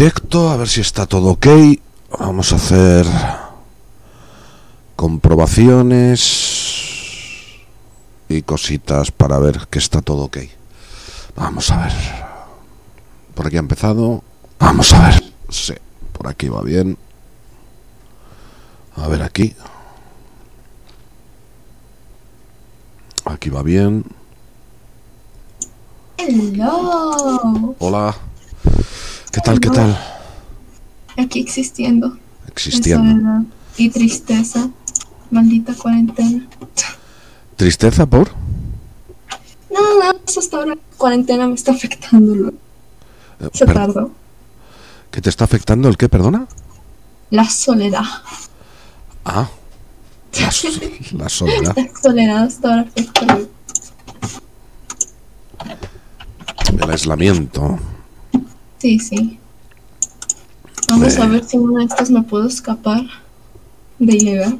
directo, a ver si está todo ok. Vamos a hacer comprobaciones y cositas para ver que está todo ok. Vamos a ver. Por aquí ha empezado. Vamos a ver. Sí, por aquí va bien. A ver aquí. Aquí va bien. Hello. Hola. ¿Qué tal? ¿Qué tal? Aquí existiendo. Existiendo. En soledad y tristeza. Maldita cuarentena. ¿Tristeza por? No, eso hasta ahora la cuarentena me está afectando. Se tardó. ¿Qué te está afectando el qué, perdona? La soledad. Ah, la soledad. La soledad hasta ahora afecta. El aislamiento. Sí. Vamos a ver si una de estas me puedo escapar de ilegal.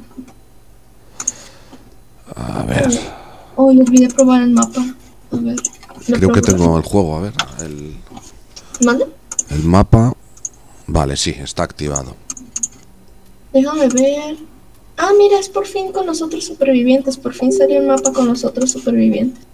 A ver. Oh, yo olvidé probar el mapa. A ver. Creo que tengo el juego, a ver. ¿Mande? El mapa. Vale, sí, está activado. Déjame ver. Ah, mira, es por fin con los otros supervivientes. Por fin salió un mapa con los otros supervivientes.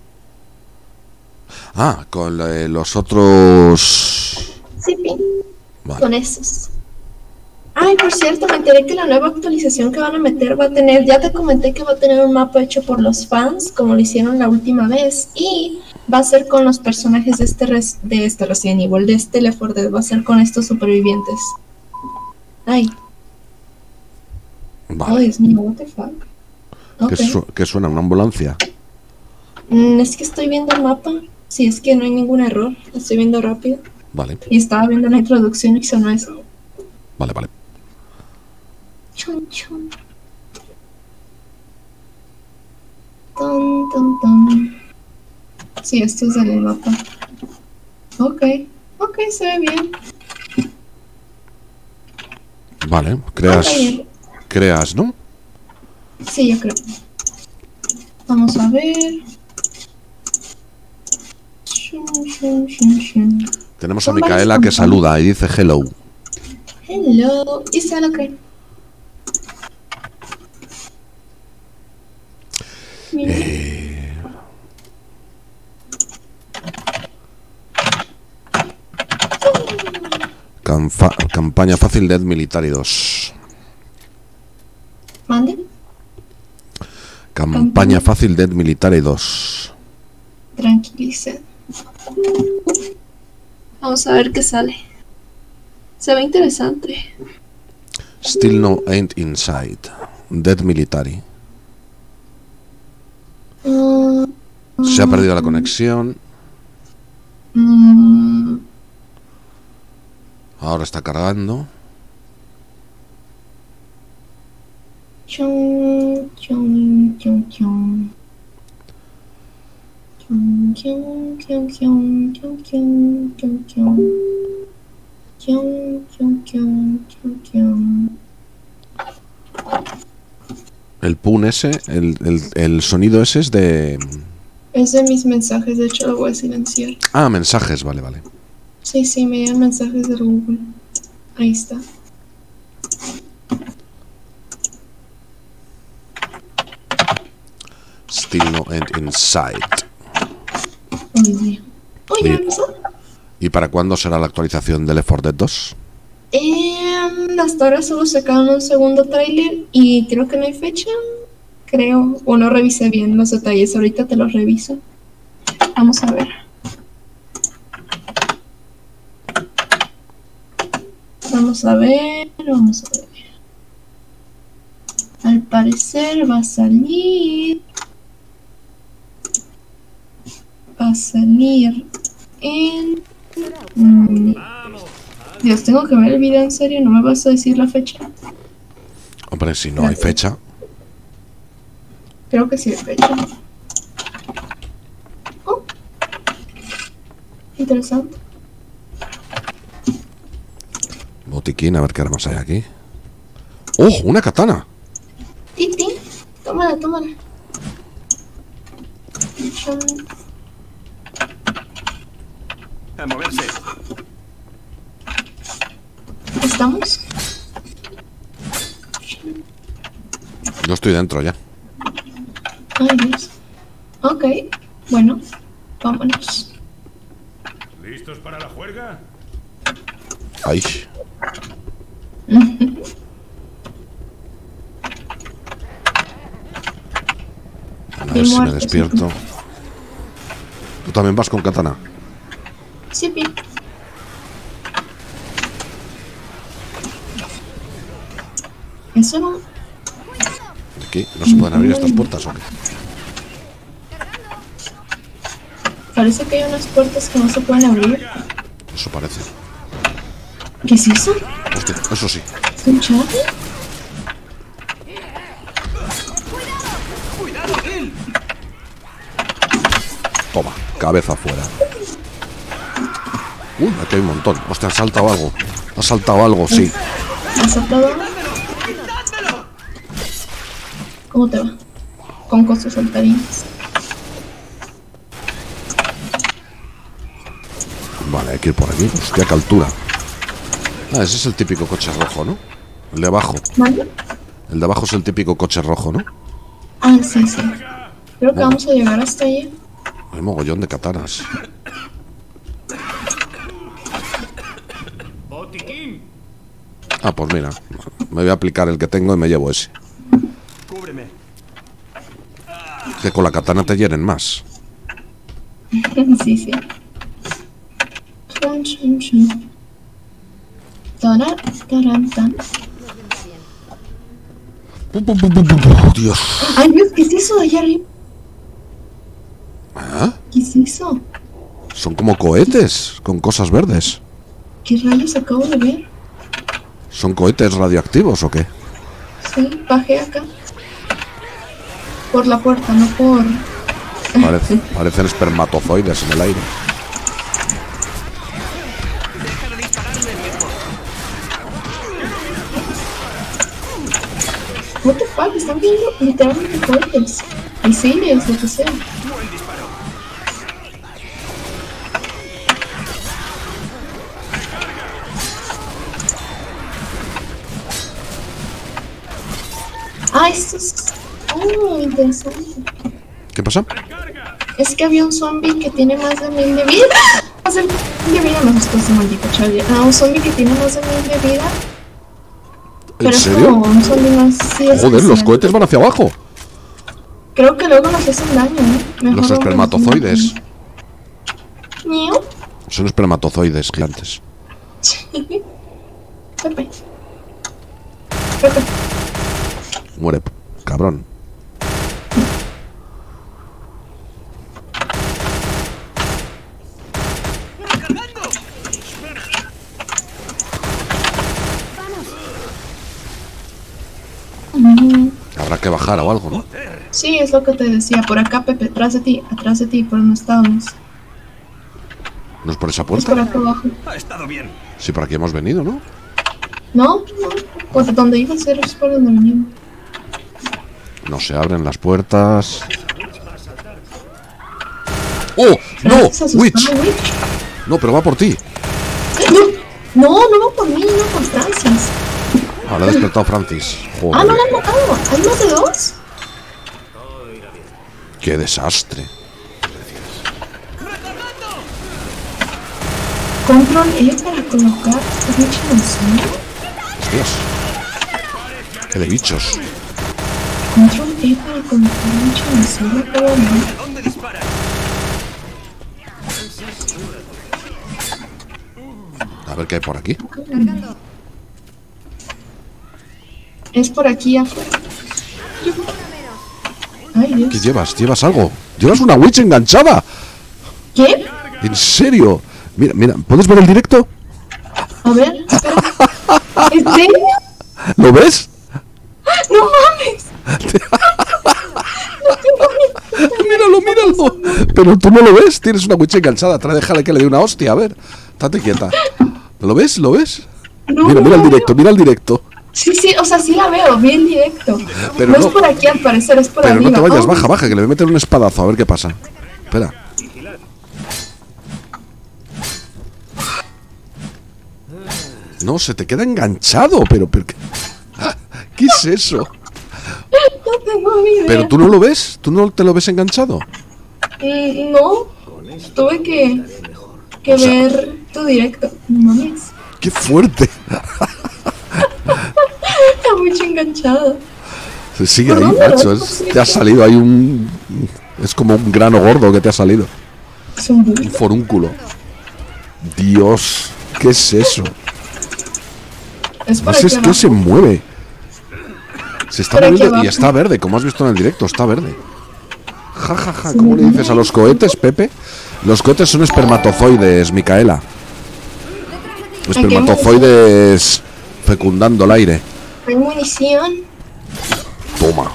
Ah, con los otros... Sí, vale. Con esos. Ay, por cierto, me enteré que la nueva actualización que van a meter va a tener, ya te comenté que va a tener un mapa hecho por los fans, como lo hicieron la última vez, y va a ser con los personajes de este Resident Evil, de este Left 4 Dead, va a ser con estos supervivientes. Ay. Vale. Oh, Dios mío, what the fuck. Okay. ¿Qué suena? ¿Una ambulancia? Es que estoy viendo el mapa. Sí, es que no hay ningún error. Lo estoy viendo rápido. Vale. Y estaba viendo la introducción y sonó eso. Vale. Chun. Ton. Sí, esto es el mapa. Ok, se ve bien. Vale, creas, ¿no? Sí, yo creo. Vamos a ver. Shun. Tenemos a Micaela que saluda y dice hello. Hello. ¿Y Sara qué? Campaña fácil Dead Military 2. ¿Mande? Campaña fácil Dead Military 2. Tranquilice. Vamos a ver qué sale. Se ve interesante. Still no ain't inside. Dead Military. Se ha perdido la conexión. Ahora está cargando. Chun. El pun ese, el sonido ese es de... Es de mis mensajes, de hecho lo voy a silenciar. Ah, mensajes, vale. Sí, me llegan mensajes de Google. Ahí está. Still no end inside. Oye, ¿ya empezó? ¿Y para cuándo será la actualización de Left 4 Dead 2? Hasta ahora solo sacaron un segundo tráiler y creo que no hay fecha. Creo, o no revisé bien los detalles. Ahorita te los reviso. Vamos a ver. Vamos a ver. Al parecer va a salir en... Dios, tengo que ver el video en serio. ¿No me vas a decir la fecha? Hombre, si no hay fecha. Creo que sí hay fecha. Oh, interesante. Botiquín, a ver qué armas hay aquí. ¡Oh! ¡Una katana! Titi, tómala. A moverse. ¿Estamos? Yo estoy dentro ya. Ay, Dios. Ok, bueno, vámonos. ¿Listos para la juerga? Ay. A ver si me despierto. ¿Tú también vas con katana? Sí, bien. Eso no. ¿Qué? ¿No se pueden abrir estas puertas o qué? Parece que hay unas puertas que no se pueden abrir. Eso parece. ¿Qué es eso? Hostia, eso sí. ¿Es un chat? Toma, cabeza afuera. Uy, aquí hay un montón. Hostia, ha saltado algo. Ha saltado algo, sí. ¿Has saltado? ¿Cómo te va? Con cosas saltarines. Vale, hay que ir por aquí. Hostia, qué altura. Ah, ese es el típico coche rojo, ¿no? El de abajo. ¿Vale? El de abajo es el típico coche rojo, ¿no? Ah, sí, sí. Creo que vamos a llegar hasta allí. Hay mogollón de katanas. ¡Botiquín! Ah, pues mira. Me voy a aplicar el que tengo y me llevo ese. ¡Cúbreme! Que con la katana te hieren más. Sí, sí. Chun, chun, chun. Taran, taran, tan. Oh, Dios. Ay, Dios, ¿qué es eso de allá arriba? ¿Ah? ¿Qué es eso? Son como cohetes con cosas verdes. ¿Qué rayos acabo de ver? ¿Son cohetes radioactivos o qué? Sí, bajé acá. Por la puerta, no por... Parecen espermatozoides en el aire. What the fuck, están viendo literalmente cohetes. Misiles, lo que sea. Ah, esto es... Oh, interesante. ¿Qué pasa? Es que había un zombie que tiene más de 1000 de vida. Más de 1000 de vida, me asustó ese maldito Charlie. Ah, un zombie que tiene más de 1000 de vida. Pero ¿En es serio? como un zombie más... Sí, Joder, los especial. cohetes van hacia abajo. Creo que luego nos hacen daño, ¿eh? Mejor Los no espermatozoides. Miau. Son espermatozoides gigantes. Pepe. Pepe. Muere, cabrón. Habrá que bajar o algo, ¿no? Sí, es lo que te decía. Por acá, Pepe, atrás de ti, por donde estábamos. ¿No es por esa Es por puerta? acá abajo. Ha estado bien. Sí, por aquí hemos venido, ¿no? No, pues donde iba a ser es por donde venimos. No se abren las puertas. ¡Oh! ¡No! ¿Se asustó, ¡Witch! No, pero va por ti. No, no va por mí, no por Francis. Ah, le ha despertado Francis. Ah, no Joder, la han matado. ¿Hay más de 2? qué desastre. Control E para colocar bicho en el suelo. Hostias. Qué de bichos. Control E para colocar bicho en el suelo. Acabo de ver. ¿Dónde dispara? A ver qué hay por aquí. Es por aquí afuera. Ay, ¿Qué Dios. llevas? ¿Llevas algo? ¿Llevas una witch enganchada? ¿Qué? ¿En serio? Mira, mira, ¿puedes ver el directo? A ver, espera. ¿En serio? ¿Lo ves? ¡No mames! Míralo, míralo. Pero tú no lo ves. Tienes una witch enganchada. Déjale que le dé una hostia. A ver, estate quieta. ¿Lo ves? ¿Lo ves? No, Mira, mira el no, directo, mira el directo. Sí, sí, o sea, sí la veo, bien directo. Pero no, no- es por aquí al parecer, es por Pero arriba. no te vayas, Oh, baja, baja, que le voy a meter un espadazo. A ver qué pasa. Espera. No, se te queda enganchado, pero ¿qué? ¿Qué es eso? No tengo ni idea. ¿Pero tú no lo ves? ¿Tú no te lo ves enganchado? No, tuve que O sea, ver tu directo. No mames. ¡Qué fuerte! Está muy enganchado. Se sigue ¿Por ahí, dónde macho. lo ves? Te ha salido ahí un... Es como un grano gordo que te ha salido. Es un bug. Un forúnculo. Dios, ¿qué es eso? Es No por sé, aquí es que abajo. se mueve. Se está Por aquí moviendo y abajo. está verde, como has visto en el directo, está verde. Ja, ja, ja. Sí, ¿Cómo le ¿no? dices a los cohetes, Pepe? Los cohetes son espermatozoides, Micaela. Espermatozoides fecundando el aire. Hay munición. Toma.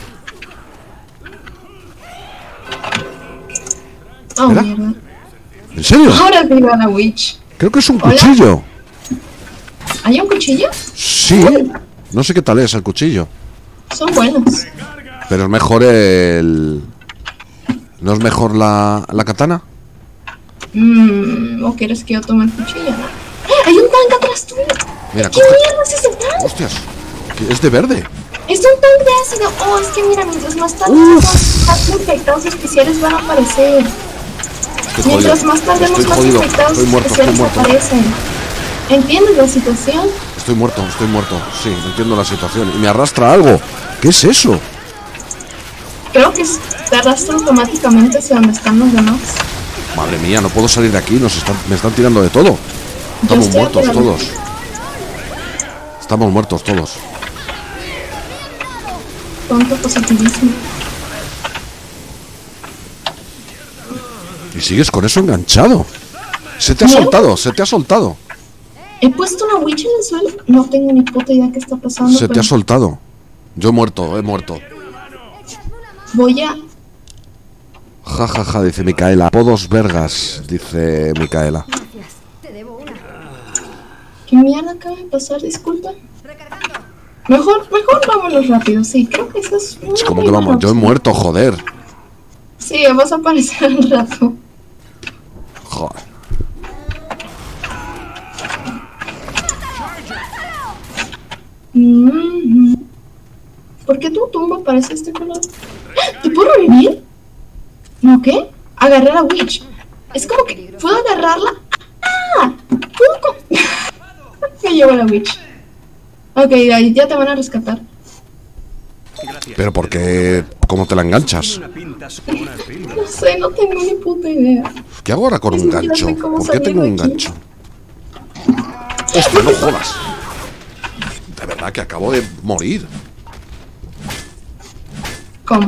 Oh, ¿Era? mierda. ¿En serio? Ahora sí va la witch. Creo que es un Hola. cuchillo. ¿Hay un cuchillo? Sí. No sé qué tal es el cuchillo. Son buenos. Pero es mejor el... ¿No es mejor la katana? ¿O quieres que yo tome el cuchillo? No. ¡Hay un tanque atrás tuyo! Mira, ¿Qué coge. mierda es ese tanque? Hostias. ¿Qué? Es de verde. Es un tanque de ácido. Oh, es que mira, mientras más tarde los infectados especiales van a aparecer. Estoy jodido. Mientras más tardemos, Estoy más jodido. infectados Estoy muerto, estoy especiales muerto. aparecen. ¿Entiendes la situación? Estoy muerto, estoy muerto. Sí, entiendo la situación. Y me arrastra algo. ¿Qué es eso? Creo que te arrastra automáticamente hacia donde están los demás. Madre mía, no puedo salir de aquí. Me están tirando de todo. Estamos estoy muertos atorado. todos. Estamos muertos todos. Tonto positivismo. Y sigues con eso enganchado. Se te ha ¿No? soltado, se te ha soltado. He puesto una witch en el suelo. No tengo ni puta idea qué está pasando. Se te pero ha soltado. Yo he muerto, he muerto. Voy a... Ja, ja, ja, dice Micaela. Apodos vergas, dice Micaela. ¿Qué mierda acaba de pasar? Disculpa. Mejor vámonos rápido. Sí, creo que eso es... Es como que vamos, yo he muerto, joder. Sí, vas a aparecer al rato. Joder. ¿Por qué tu tumba parece este color? ¿Te puedo revivir? ¿No qué? Agarré a la witch. Es como que puedo agarrarla. ¡Ah! Me llevo a la witch. Ok, ahí ya te van a rescatar. Pero ¿por qué? ¿Cómo te la enganchas? No sé, no tengo ni puta idea. ¿Qué hago ahora con un Ni siquiera gancho? sé cómo ¿Por qué salir tengo de un aquí. gancho? ¡Hostia, no jodas! De verdad que acabo de morir. ¿Cómo?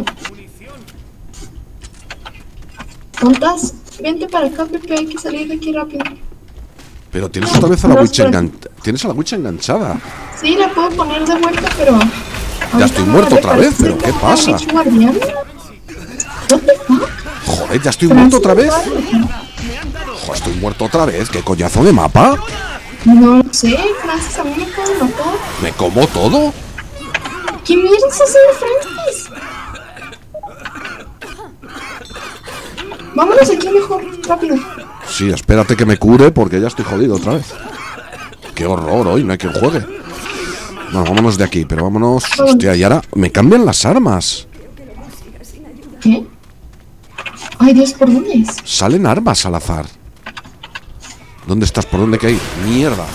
¿Montas? Vente para acá, Pepe, hay que salir de aquí rápido. Pero tienes otra vez a la No, witch espera. enganchada. Tienes a la witch enganchada. Sí, la puedo poner de vuelta, pero... Ya estoy muerto otra vez, pero ¿qué pasa? What the fuck? Joder, ya estoy muerto otra vez. Joder, estoy muerto otra vez. ¿Qué coñazo de mapa? No lo sé, Francis, a mí me acabo de matar. ¿Me como todo? ¿Qué mierda estás haciendo, Francis? Vámonos aquí mejor, rápido. Sí, espérate que me cure porque ya estoy jodido otra vez. Qué horror hoy, no hay quien juegue. Bueno, vámonos de aquí, pero vámonos. Hostia, y ahora me cambian las armas. ¿Qué? Ay, Dios, ¿por dónde es? Salen armas al azar. ¿Dónde estás? ¿Por dónde que hay? Mierda.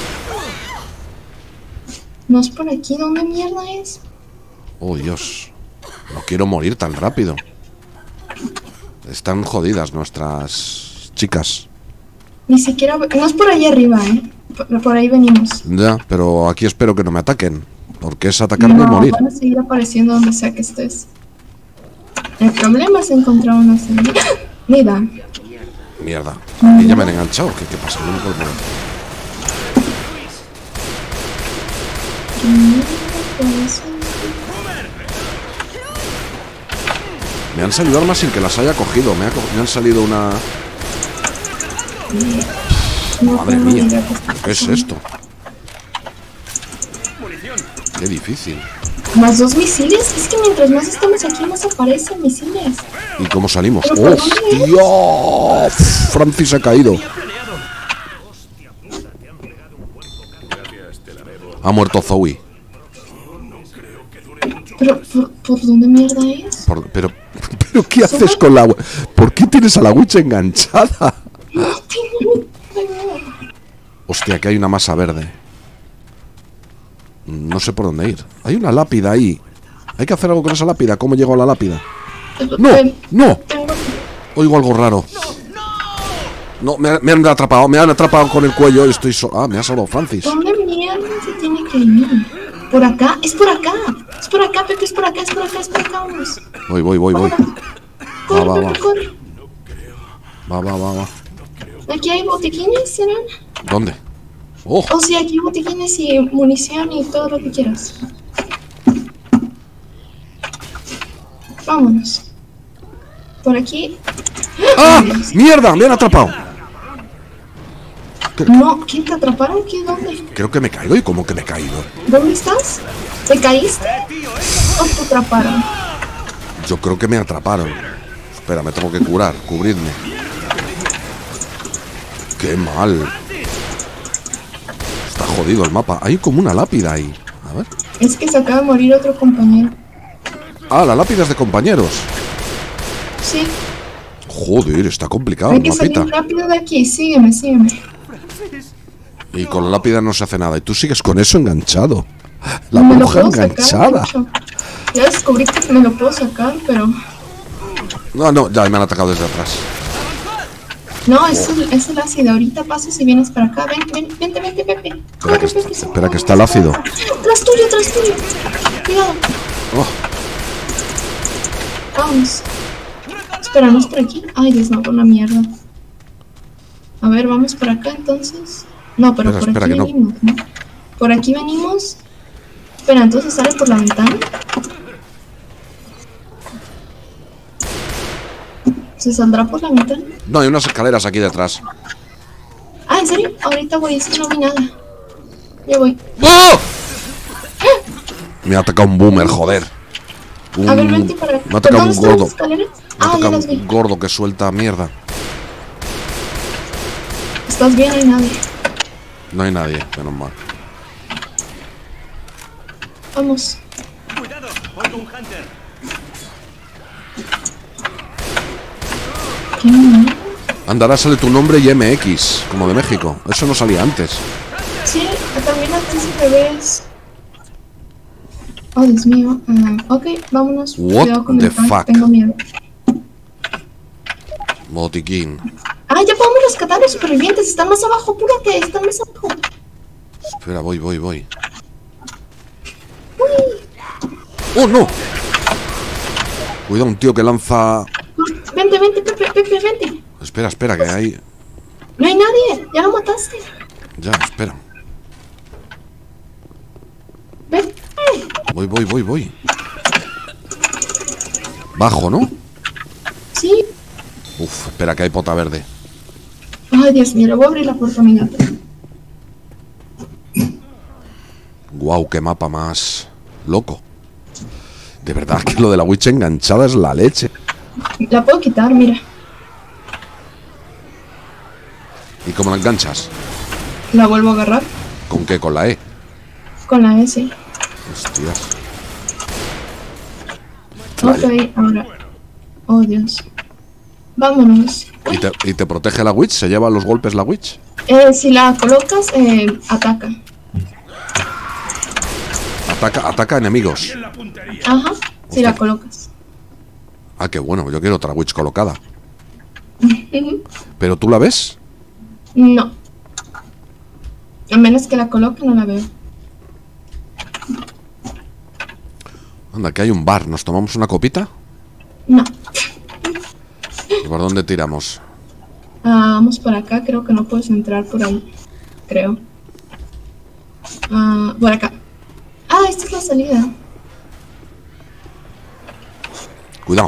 No es por aquí, ¿dónde mierda es? Oh, Dios. No quiero morir tan rápido. Están jodidas nuestras chicas. Ni siquiera... No es por ahí arriba, por ahí venimos. Ya, pero aquí espero que no me ataquen. Porque es atacarme y No, morir. van a seguir apareciendo donde sea que estés. El problema es encontrar una salida. Mira, Mierda. Y ya me han enganchado. ¿Qué pasa? No me puedo mover. Me han salido armas sin que las haya cogido. Me han salido una... no Madre tengo mía. idea qué está ¿Qué es pasando. esto? Qué difícil. Más 2 misiles. Es que mientras más estamos aquí, más aparecen misiles. ¿Y cómo salimos? ¿Pero por dónde ¡Hostia! Francis ha caído. Ha muerto Zoe. Pero, ¿por dónde mierda es? Pero ¿qué haces con la... ¿Por qué tienes a la witch enganchada? No tengo ni idea. Hostia, aquí hay una masa verde. No sé por dónde ir. Hay una lápida ahí. Hay que hacer algo con esa lápida. ¿Cómo llego a la lápida? ¡No! ¡No! Oigo algo raro. No, me han atrapado. Me han atrapado con el cuello. Estoy me ha salvado Francis. ¿Dónde mierda se tiene que ir? ¿Por acá? ¡Es por acá! ¡Es por acá, Pepe! ¡Es por acá! ¡Es por acá! ¡Es por acá! Vamos. Voy. Corre, Va. Pepe, corre. Va. Aquí hay botiquines, ¿serán? ¿Dónde? ¡Oh! Oh, sí, aquí hay botiquines y munición y todo lo que quieras. Vámonos. Por aquí. ¡Ah! ¡Mierda! ¡Me han atrapado! No, ¿quién te atraparon? ¿Qué? ¿Dónde? Creo que me he caído. ¿Y cómo que me he caído? ¿Dónde estás? ¿Te caíste? ¿O te atraparon? Yo creo que me atraparon. Espera, me tengo que curar. Cubridme. ¡Qué mal! Está jodido el mapa. Hay como una lápida ahí. A ver. Es que se acaba de morir otro compañero. Ah, la lápida es de compañeros. Sí. Joder, está complicado Hay el que salir mapita. rápido de aquí. Sígueme. Y con la lápida no se hace nada. Y tú sigues con eso enganchado. La Me lo bruja puedo sacar, enganchada. de hecho. Ya descubrí que me lo puedo sacar, pero... No, ya me han atacado desde atrás. No, es el ácido. Ahorita paso si vienes para acá. Vente, Pepe. Espera que está el ácido. Tras tuyo. Cuidado. Oh, Vamos. Espera, ¿no es por aquí? Ay, Dios, no, por la mierda. A ver, vamos por acá entonces. No, pero Espera, por aquí que no. venimos, ¿no? Por aquí venimos. Espera, entonces sale por la ventana. ¿Se saldrá por la ventana? no, hay unas escaleras aquí detrás. Ah, ¿en serio? Ahorita voy, es que no vi nada. Ya voy. ¡Oh! Me ha atacado un boomer, joder. A ver, vente para acá. Me ha atacado ¿Dónde un están gordo. las escaleras? Me ha Ah, ya atacado las vi. un gordo que suelta mierda. ¿Estás bien? No hay nadie. No hay nadie, menos mal. Vamos. Cuidado, oigo un hunter. ¿Qué mierda? Andará, sale tu nombre y MX, como de México. Eso no salía antes. Sí, también al príncipe ves. Oh, Dios mío. Ok, vámonos. What Cuidado con the el tank, fuck? tengo miedo. Botiquín. Ah, ya podemos rescatar a los supervivientes. Están más abajo, apúrate. Están más abajo. Espera, voy. ¡Oh, no! Cuidado, un tío que lanza... Vente, Pepe, vente. Espera, que hay... No hay nadie. Ya lo mataste. Ya, espera. Ven. Voy. Bajo, ¿no? Sí. Uf, espera, que hay pota verde. Ay, Dios mío, le voy a abrir la puerta a mi gato. Guau, qué mapa más loco. De verdad que lo de la witch enganchada es la leche. La puedo quitar, mira. ¿Y cómo la enganchas? La vuelvo a agarrar. ¿Con qué? ¿Con la E? Con la S. Hostias. Ok, ahora. Oh, Dios. Vámonos. ¿Y te protege la witch? ¿Se lleva los golpes la witch? Si la colocas, ataca. Ataca enemigos. En la puntería. Ajá, si la colocas. Ah, qué bueno, yo quiero otra witch colocada. ¿Pero tú la ves? No. A menos que la coloque, no la veo. Anda, que hay un bar. ¿Nos tomamos una copita? No. ¿Y por dónde tiramos? Vamos por acá, creo que no puedes entrar por ahí. Creo. Por acá. Esta es la salida. Cuidado.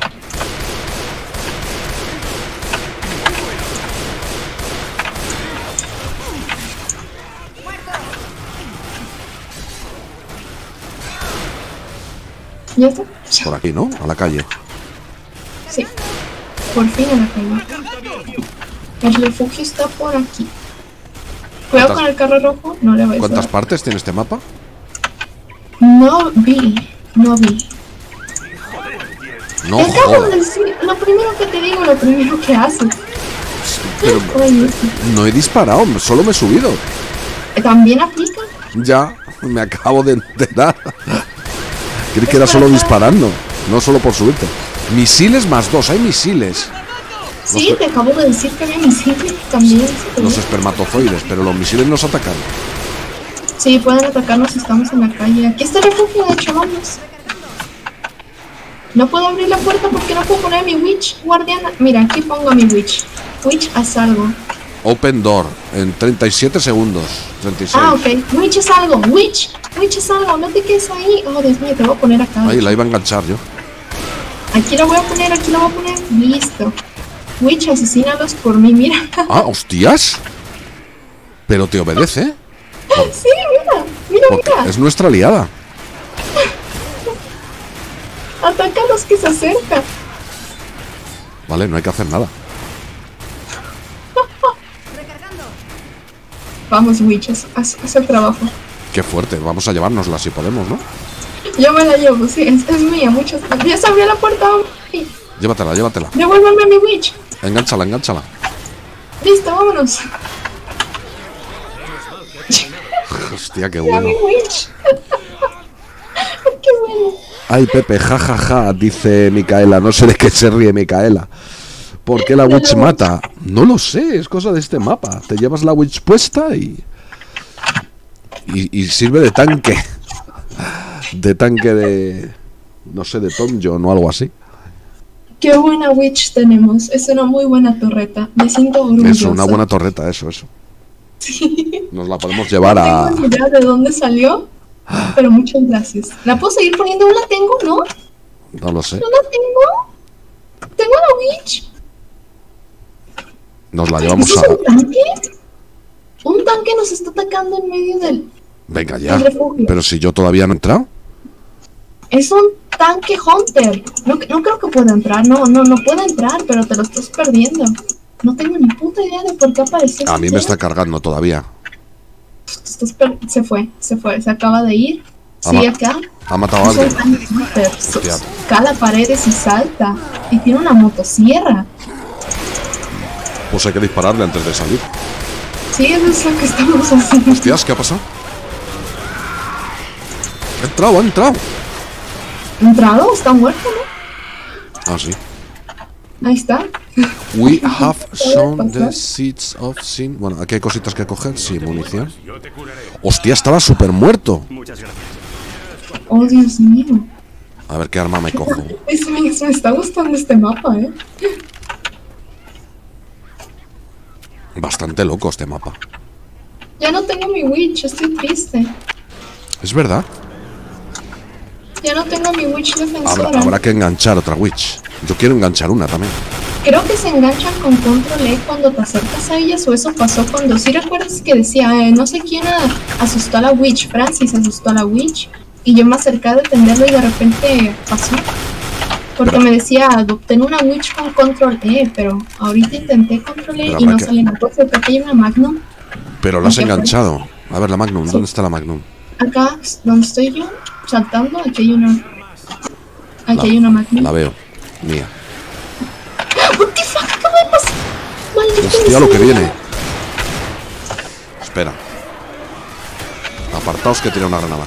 ¿Ya está? Por aquí, ¿no? A la calle. Sí. Por fin a la calle. El refugio está por aquí. Cuidado con el carro rojo, no le vais a ¿Cuántas dar. partes tiene este mapa? No vi. No, Te acabo de joder. decir, lo primero que te digo, lo primero que haces. Pero Oye, no he disparado, solo me he subido. ¿también aplica? Ya, me acabo de enterar. Creí que era solo disparando, no solo por subirte. Misiles +2, hay misiles. Sí, te acabo de decir que había misiles también. Los espermatozoides, pero los misiles nos atacan. Sí, pueden atacarnos si estamos en la calle. Aquí está el refugio, de hecho, vamos. No puedo abrir la puerta porque no puedo poner mi witch guardiana. Mira, aquí pongo mi witch. Witch, haz algo. Open door, en 37 segundos. 36. Ah, ok. Witch es algo. Witch es algo. No te quedes ahí. Oh, Dios mío, te voy a poner acá. Ahí la iba a enganchar yo. Aquí la voy a poner, aquí la voy a poner. Listo. Witch, asesínalos por mí, mira. Ah, hostias. Pero te obedece, Sí, mira, porque mira. es nuestra aliada. Ataca a los que se acercan. Vale, no hay que hacer nada. Vamos, Witch, haz el trabajo. Qué fuerte, vamos a llevárnosla si podemos, ¿no? Yo me la llevo, sí, es mía, muchas. Ya se abrió la puerta. Sí. Llévatela, llévatela. Devuélveme a mi Witch. Engánchala, engánchala. Listo, vámonos. Hostia, qué Ya bueno. mi Witch. Qué bueno. Ay, Pepe, jajaja, dice Micaela. No sé de qué se ríe Micaela. ¿Por qué la witch mata? No lo sé, es cosa de este mapa. Te llevas la witch puesta y sirve de tanque. De tanque de... No sé, de Tom John o algo así. Qué buena Witch tenemos. Es una muy buena torreta. Me siento orgullosa. Eso, una buena torreta, eso. Nos la podemos llevar a... No tengo ni idea de dónde salió, pero muchas gracias. ¿La puedo seguir poniendo? ¿No la tengo? ¿No? No lo sé. ¿No la tengo? ¿Tengo la Witch? Nos la llevamos ¿Eso a... es un tanque? Un tanque nos está atacando en medio del... Venga ya. el refugio. Pero si yo todavía no he entrado. Es un tanque Hunter. No creo que pueda entrar. No puede entrar, pero te lo estás perdiendo. No tengo ni puta idea de por qué apareció. A mí me está cargando todavía. Se fue. Se acaba de ir. Ha Sigue ma- acá. Ha matado a Es un alguien. tanque Hunter. Hostia. Cala paredes y salta. Y tiene una motosierra. Pues hay que dispararle antes de salir. Sí, eso es lo que estamos haciendo. Hostias, ¿qué ha pasado? Ha entrado, ha entrado. ¿Entrado? Está muerto, ¿no? Ah, sí. Ahí está. We have shown the seeds of sin. Bueno, aquí hay cositas que coger. Sí, munición. Hostia, estaba súper muerto. Muchas gracias. Oh, Dios mío. A ver qué arma me cojo. Me está gustando este mapa, ¿eh? Bastante loco este mapa. Ya no tengo mi Witch, estoy triste. Es verdad. Ya no tengo mi Witch defensora. Habrá que enganchar otra witch. Yo quiero enganchar una también. Creo que se enganchan con Control E cuando te acercas a ellas, o eso pasó cuando... ¿Sí recuerdas que decía, no sé quién asustó a la Witch? Francis asustó a la Witch, y yo me acerqué a detenerlo y de repente pasó. Porque me decía, obtén una Witch con Control E, pero ahorita intenté Control E Pero y no habrá que- sale nada. Porque aquí hay una Magnum. Pero lo has ¿Qué fue? enganchado. A ver, la Magnum. Sí. ¿Dónde está la Magnum? Acá, donde estoy yo, saltando, aquí hay una... Aquí hay una Magnum. La veo. Mía. What the fuck, acaba de pasar. Maldito Hostia, lo que sea. viene. Espera. Apartaos que tiene una granada.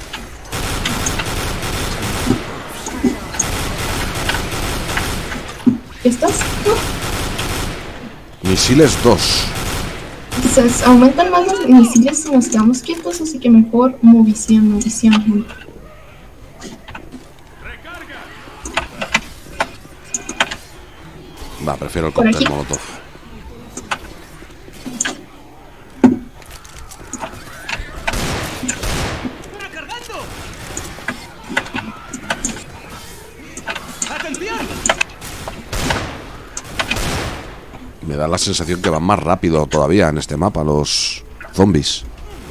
¿Estás? No. Misiles 2. Quizás aumentan más los misiles si nos quedamos quietos, así que mejor movilización, gente. Va, prefiero el Por cóctel aquí. molotov. ¡Recargando! ¡Atención! Me da la sensación que van más rápido todavía en este mapa los zombies.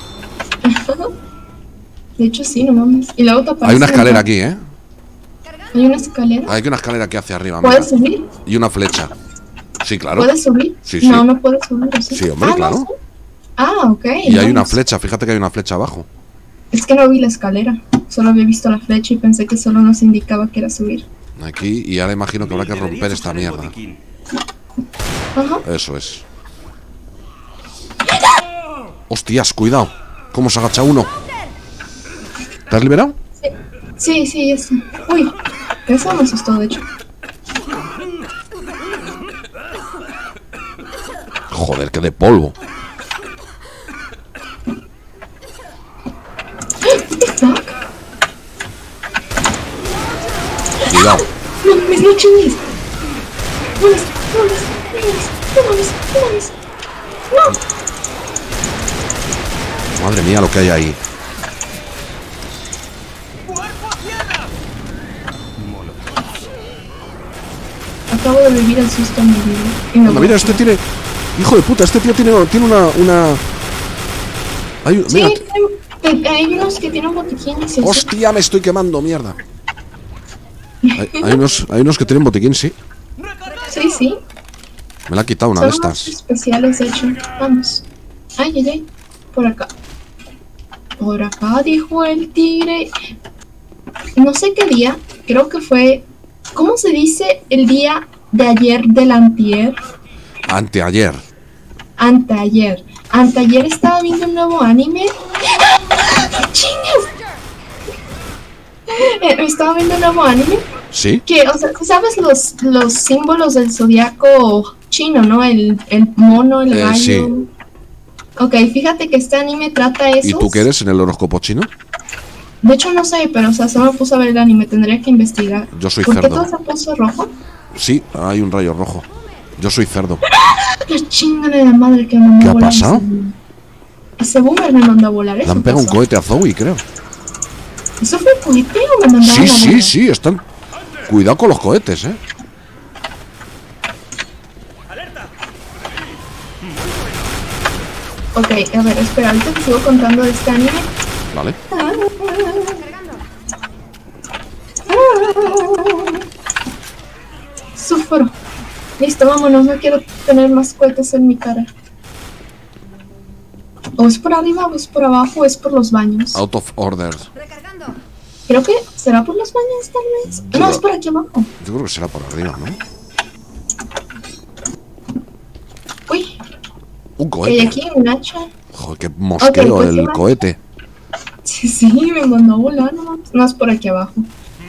De hecho, sí, no mames. Y luego te aparece Hay una escalera acá. aquí, ¿eh? ¿Hay una escalera? Hay una escalera que hace arriba, mira. ¿Puedes subir? Y una flecha. Sí, claro. ¿Puedes subir? Sí, sí. No, no puedes subir. ¿Sí? Sí, hombre, Ah, claro. No, sí. Ah, ok. Y hay una flecha, fíjate que hay una flecha abajo. Es que no vi la escalera. Solo había visto la flecha y pensé que solo nos indicaba que era subir. Aquí, y ahora imagino que habrá que romper esta mierda. Ajá. Eso es. Hostias, cuidado. ¿Cómo se agacha uno? ¿Te has liberado? Sí, ya está. Uy, eso me asustó, de hecho. Joder, que de polvo. Cuidado. No chingues. No. Madre mía, lo que hay ahí. Acabo de vivir el susto en mi vida. Anda, mira, este tiene... Hijo de puta, este tío tiene una... Hay, sí, mira. hay unos que tienen botiquines. Sí, Hostia, me estoy quemando, mierda. Hay unos que tienen botiquín, sí. Sí. Me la ha quitado una Son de unos estas. especiales, de hecho. Vamos. Ay. Por acá. Por acá, dijo el tigre. No sé qué día. Creo que fue... ¿Cómo se dice el día de ayer del antier? Anteayer. Anteayer estaba viendo un nuevo anime. ¡Chingas! Estaba viendo un nuevo anime. ¿Sí? Que, o sea, ¿sabes los símbolos del zodiaco chino, no? El mono, el gallo. Sí. Ok, fíjate que este anime trata eso. ¿Y tú qué eres en el horóscopo chino? De hecho no sé, pero o sea, solo me puse a ver el anime, tendría que investigar. Yo soy ¿Por qué cerdo. todo se puso rojo? Sí, hay un rayo rojo. Yo soy cerdo. La chinga de la madre que me mandó ¿Qué a ha volar. pasado? Ese boomer me mandó a volar. Le Eso han pegado un pasó. cohete a Zoe, creo. ¿Eso fue cohete o me mandaron a volar? Sí, están... Cuidado con los cohetes, Ok, a ver, espera, ahorita te sigo contando de este anime. Vale. Sufro. Listo, vámonos, no quiero tener más cohetes en mi cara. O es por arriba, o es por abajo, o es por los baños. Out of order. Creo que será por los baños, tal vez. Yo No, creo- es por aquí abajo. Yo creo que será por arriba, ¿no? Uy, Un hay cohete. aquí un hacha. Joder, qué mosquero Ok, pues, ¿qué el más? cohete. Sí, me mandó a volar, no es por aquí abajo.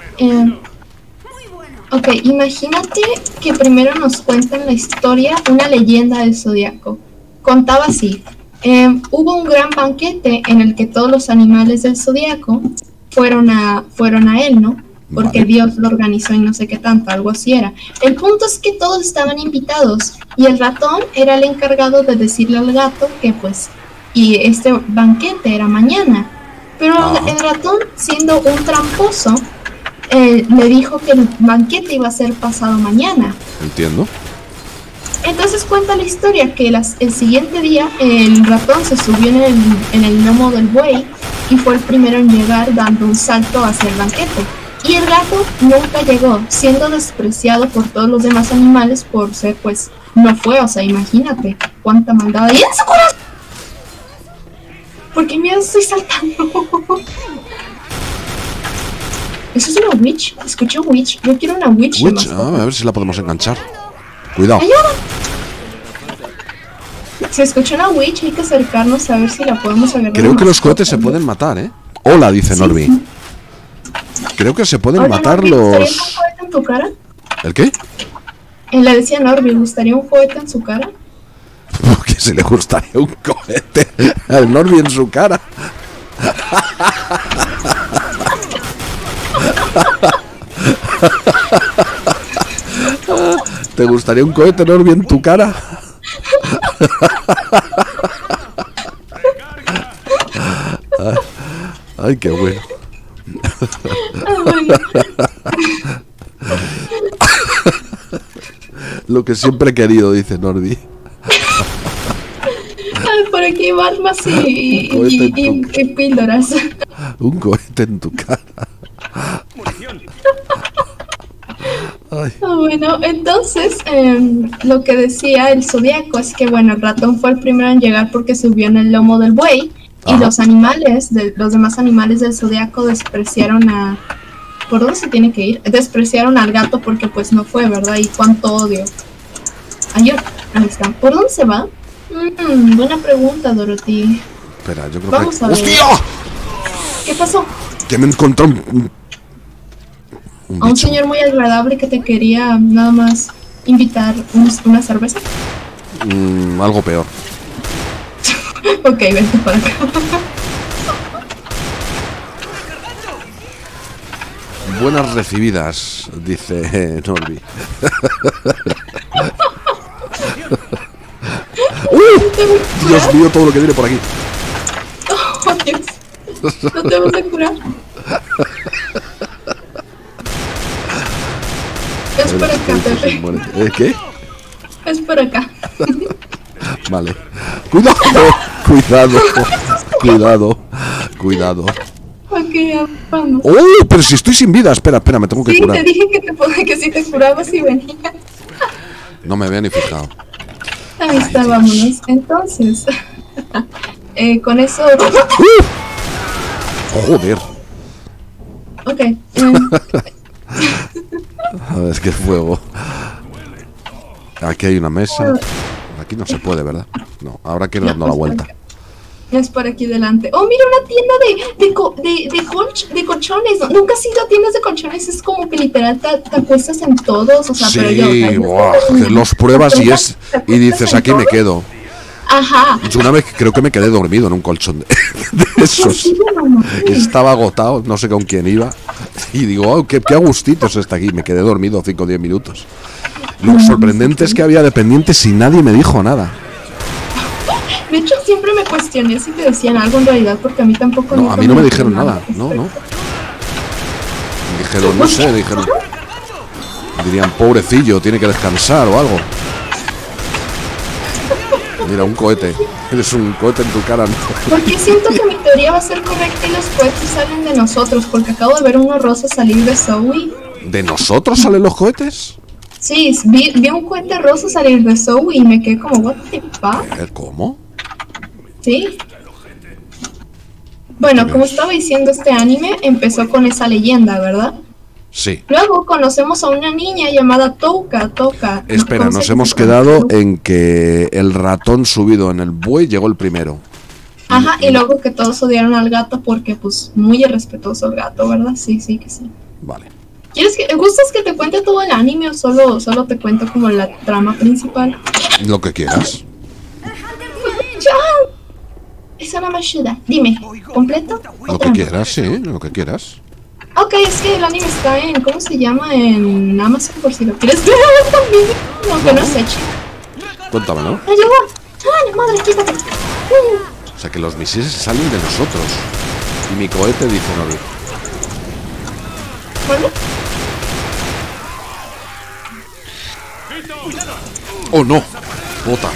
Ok, imagínate que primero nos cuentan la historia, una leyenda del zodiaco. Contaba así: hubo un gran banquete en el que todos los animales del zodiaco fueron a él, ¿no? Porque Vale. Dios lo organizó y no sé qué tanto, algo así era. El punto es que todos estaban invitados y el ratón era el encargado de decirle al gato que pues, y este banquete era mañana. Pero Ajá. el ratón, siendo un tramposo, le dijo que el banquete iba a ser pasado mañana. Entiendo. Entonces cuenta la historia que el siguiente día el ratón se subió en el lomo del buey y fue el primero en llegar dando un salto hacia el banquete. Y el gato nunca llegó, siendo despreciado por todos los demás animales por ser, pues, no fue, o sea, imagínate cuánta maldad hay en su corazón. ¿Por qué miedo estoy saltando? ¿Eso es una witch? Escuché witch, yo quiero una witch. Witch, de mascota. a ver si la podemos enganchar. Cuidado. ¡Ayuda! Si escucha una witch hay que acercarnos a ver si la podemos agarrar. Creo de que los mascota. cohetes se pueden matar, Hola, dice Sí, Norby. sí. Creo que se pueden Oye, matar Norby, ¿gustaría un los... cohete en tu cara? ¿El qué? Le decía Norby, ¿gustaría un cohete en su cara? Porque se le gustaría un cohete al Norby en su cara. ¿Te gustaría un cohete, Norby, en tu cara? Ay, qué bueno. Lo que siempre he querido, dice Norby. Ay, por aquí va armas y píldoras. Un cohete en tu cara. Munición. Bueno, entonces lo que decía el Zodíaco es que, bueno, el ratón fue el primero en llegar porque subió en el lomo del buey. Y los animales, los demás animales del Zodíaco despreciaron a... ¿Por dónde se tiene que ir? Despreciaron al gato porque pues no fue, ¿verdad? Y cuánto odio. Ahí está. ¿Por dónde se va? Buena pregunta, Dorothy. Espera, yo creo Vamos que... a ver. ¡Hostia! ¿Qué pasó? Que me encontré un A un bicho. señor muy agradable que te quería nada más invitar una cerveza. Algo peor. Ok, vente para acá. Buenas recibidas, dice Norby. Dios mío, todo lo que viene por aquí. Oh, Dios. No te vas a curar. Es por acá, Pepe. ¿Qué? Es por acá. Vale. Cuidado, cuidado, cuidado, cuidado. Ok, vamos. ¡Oh! Pero si estoy sin vida. Espera, me tengo que Sí, curar. te dije que si te curabas y venías. No me había ni fijado. Ahí está, vámonos. Entonces, con eso... Joder. Ok. A ver, es que fuego. Aquí hay una mesa. Aquí no se puede, ¿verdad? No, ahora quiero dando la vuelta. Es por aquí delante. Oh, mira, una tienda de colchones. Nunca has ido a tiendas de colchones. Es como que literal te acuestas en todos. O sea, Sí, pero yo, que los pruebas y dices, aquí me quedo. Ajá. Yo una vez creo que me quedé dormido en un colchón de esos. Estaba agotado, no sé con quién iba. Y digo, oh, qué agustitos está aquí. Me quedé dormido 5 o 10 minutos. Lo sorprendente es que había dependientes y nadie me dijo nada. De hecho, siempre me cuestioné si te decían algo en realidad, porque a mí tampoco... No, a mí no me dijeron nada. No. Dijeron, no sé, dijeron... Dirían, pobrecillo, tiene que descansar o algo. Mira, un cohete. Eres un cohete en tu cara, ¿no? Porque siento que mi teoría va a ser correcta y los cohetes salen de nosotros, porque acabo de ver unos rosas salir de Zoe. ¿De nosotros salen los cohetes? Sí, vi un cohete rosa salir de Zoe y me quedé como, what the fuck? ¿Cómo? Sí. Bueno, como estaba diciendo, este anime empezó con esa leyenda, ¿verdad? Sí. Luego conocemos a una niña llamada Touka. Espera, ¿Cómo nos se hemos llama? quedado en que el ratón subido en el buey llegó el primero. Ajá, y luego que todos odiaron al gato porque, pues, muy irrespetuoso el gato, ¿verdad? Sí que sí. Vale. ¿Gustas que te cuente todo el anime o solo te cuento como la trama principal? Lo que quieras. ¡Ya! Eso no me ayuda. Dime, ¿completo? Lo que quieras, sí, lo que quieras. Ok, es que el anime está en, ¿cómo se llama? En Amazon, por si lo quieres ver también. Aunque no es hecho. Cuéntamelo. ¡Me llegó! ¡Ay, madre, quítate! O sea que los misiles salen de nosotros. Y mi cohete dice no. ¿Bueno? ¡Oh, no! ¡Bota!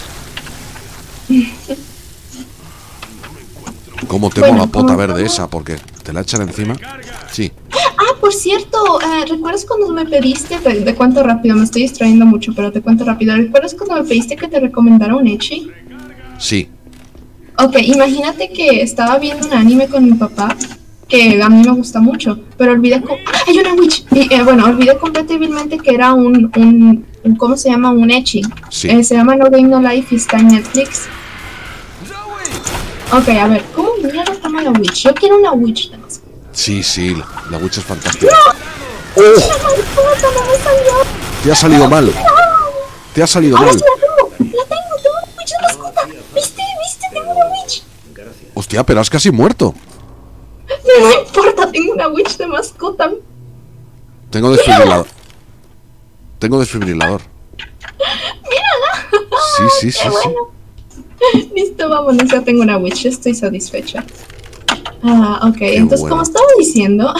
¿Cómo temo Bueno, la pota como verde todo- esa? Porque te la echan encima. Sí. Ah, por cierto, ¿recuerdas cuando me pediste, te cuento rápido, me estoy distrayendo mucho, pero te cuento rápido, ¿recuerdas cuando me pediste que te recomendara un ecchi? Sí. Ok, imagínate que estaba viendo un anime con mi papá, que a mí me gusta mucho, pero olvidé, ¡hay una witch! Y, olvidé completamente que era un ¿cómo se llama? Un ecchi. Sí. Se llama No Game No Life y está en Netflix. Ok, a ver, ¿cómo mierda está la witch? Yo quiero una witch de más. Sí, la witch es fantástica. ¡Oh! ¡No me salió! Te ha salido mal. Te ha salido Ahora mal. sí la tengo una witch de mascota. ¿Viste? Tengo una witch. Hostia, pero has casi muerto. No importa, tengo una witch de mascota. Tengo desfibrilador. Tengo desfibrilador. Mírala. Sí. Bueno. Listo, vámonos, ya tengo una witch, estoy satisfecha. Ok, entonces bueno. como estaba diciendo,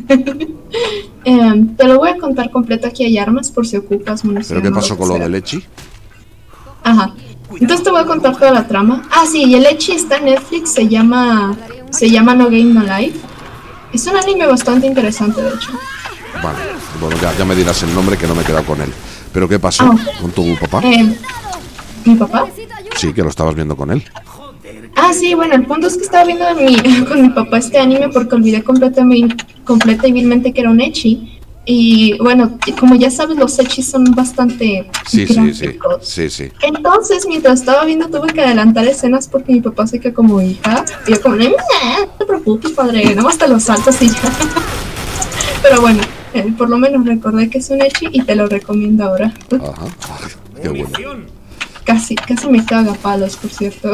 te lo voy a contar completo. Aquí hay armas por si ocupas munición. ¿Pero qué o pasó que con lo sea. del Echi? Ajá. Entonces te voy a contar toda la trama. Ah, sí, y el ecchi está en Netflix, se llama No Game No Life. Es un anime bastante interesante, de hecho. Vale, bueno, ya me dirás el nombre, que no me he quedado con él. ¿Pero qué pasó con tu papá? ¿Mi papá? Sí, que lo estabas viendo con él. Ah, sí, bueno, el punto es que estaba viendo con mi papá este anime porque olvidé completa y vilmente que era un ecchi. Y bueno, como ya sabes, los echis son bastante gráficos. Sí. Entonces, mientras estaba viendo, tuve que adelantar escenas porque mi papá se quedó como hija. Y yo como, no te preocupes, padre, nada más te lo saltas y ya. Pero bueno, por lo menos recordé que es un ecchi y te lo recomiendo ahora. Ajá, qué bueno. Casi me caga palos, por cierto.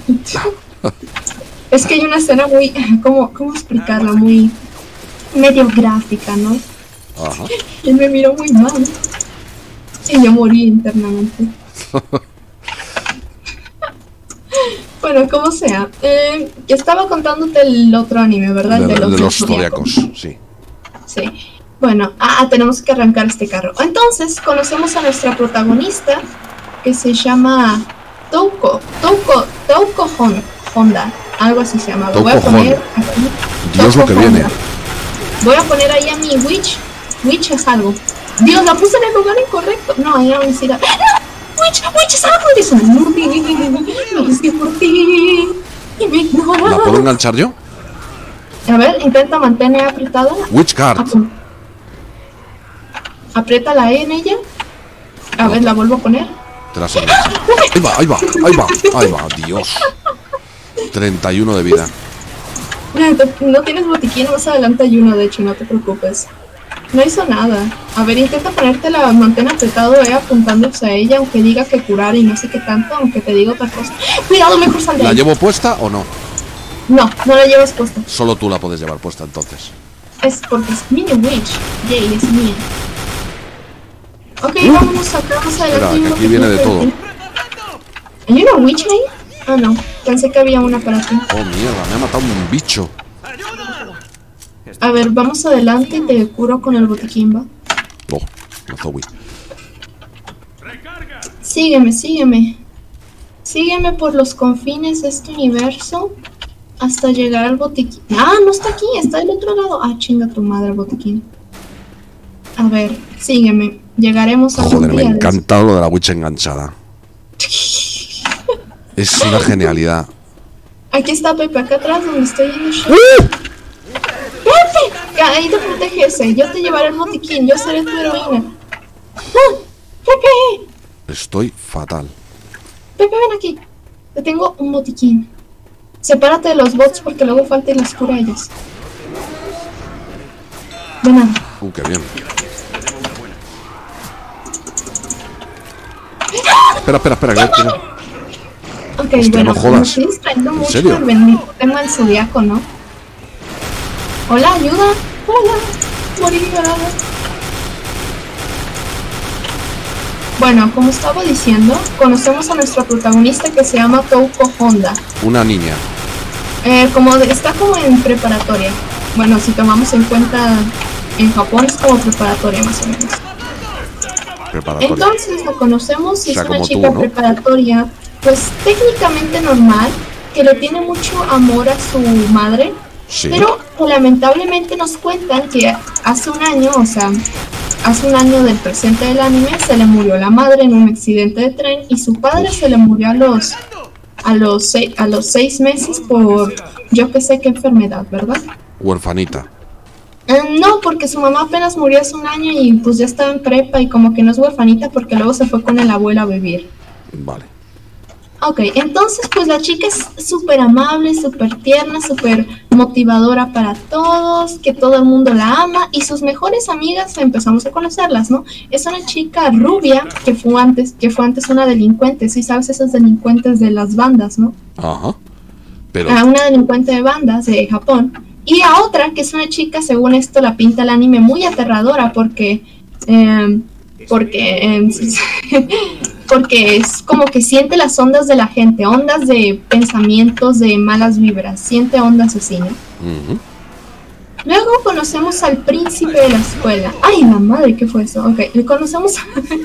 Es que hay una escena muy, ¿cómo explicarla? Muy medio gráfica, ¿no? Ajá. Y me miró muy mal. Y yo morí internamente. Bueno, como sea. Yo estaba contándote el otro anime, ¿verdad? De los zodiacos, sí. Sí. Bueno, tenemos que arrancar este carro. Entonces, conocemos a nuestra protagonista, que se llama Touko Honda. Algo así se llama. Voy a poner aquí. Dios, lo que viene. Voy a poner ahí a mi Witch. Witch es algo. Dios, la puse en el lugar incorrecto. No, ahí no necesita. ¡No! Witch es algo. Dice, no es que por ti. Y me ignora. ¿La puedo enganchar yo? A ver, intenta mantener apretada. Witch card. Aprieta la E en ella. A ver, la vuelvo a poner. Te la engancho. Ahí va, Dios. 31 de vida. No tienes botiquín, más adelante hay uno, de hecho, no te preocupes. No hizo nada. A ver, intenta ponerte la mantén apretado, apuntándose a ella, aunque diga que curar y no sé qué tanto, aunque te diga otra cosa. Cuidado, mejor sal de ahí. ¿La llevo puesta o no? No la llevas puesta. Solo tú la puedes llevar puesta entonces. Es porque es mini witch. Yay, es mía. Ok, vámonos acá más adelante. Espera, que aquí viene de todo. ¿Hay una witch ahí? Ah, no. Pensé que había una para ti. Oh, mierda, me ha matado un bicho. A ver, vamos adelante y te curo con el botiquín, ¿va? Oh, no Zoe. Sígueme. Sígueme por los confines de este universo hasta llegar al botiquín. Ah, no está aquí, está del otro lado. Ah, chinga tu madre, el botiquín. A ver, sígueme. Llegaremos a... Joder, me encanta lo de la witch enganchada. Es una genialidad. Aquí está Pepe, acá atrás donde estoy yendo. ¡Pepe! Ahí te protege. Yo te llevaré el botiquín, yo seré tu heroína. ¡No! ¡Pepe! Estoy fatal. Pepe, ven aquí. Te tengo un botiquín. Sepárate de los bots porque luego faltan las cura ellas. De nada. Qué bien. Espera, que... Ok, hostia, bueno, no jodas. me estoy distrayendo mucho serio? del bendito tema del zodiaco, ¿no? Hola, ayuda. Hola. Morí llorada. Bueno, como estaba diciendo, conocemos a nuestra protagonista que se llama Touko Honda. Una niña. Está como en preparatoria. Bueno, si tomamos en cuenta, en Japón es como preparatoria más o menos. Preparatoria. Entonces la conocemos y O sea, es una como chica tú, ¿no? preparatoria, pues técnicamente normal, que le tiene mucho amor a su madre, Sí. pero lamentablemente nos cuentan que hace un año, o sea, hace un año del presente del anime, se le murió la madre en un accidente de tren y su padre se le murió a los 6 meses por yo que sé qué enfermedad, ¿verdad? Huerfanita. No, porque su mamá apenas murió hace un año y pues ya estaba en prepa y como que no es huerfanita porque luego se fue con el abuelo a vivir. Vale. Ok, entonces pues la chica es súper amable, súper tierna, súper motivadora para todos, que todo el mundo la ama y sus mejores amigas empezamos a conocerlas, ¿no? Es una chica rubia que fue antes una delincuente, ¿sí sabes? Esas delincuentes de las bandas, ¿no? Ajá. Pero... Una delincuente de bandas de Japón. Y a otra que es una chica, según esto la pinta el anime, muy aterradora porque es como que siente las ondas de la gente, ondas de pensamientos, de malas vibras, siente ondas así, ¿no? Luego conocemos al príncipe de la escuela. ¡Ay, la madre! ¿Qué fue eso? Ok, conocemos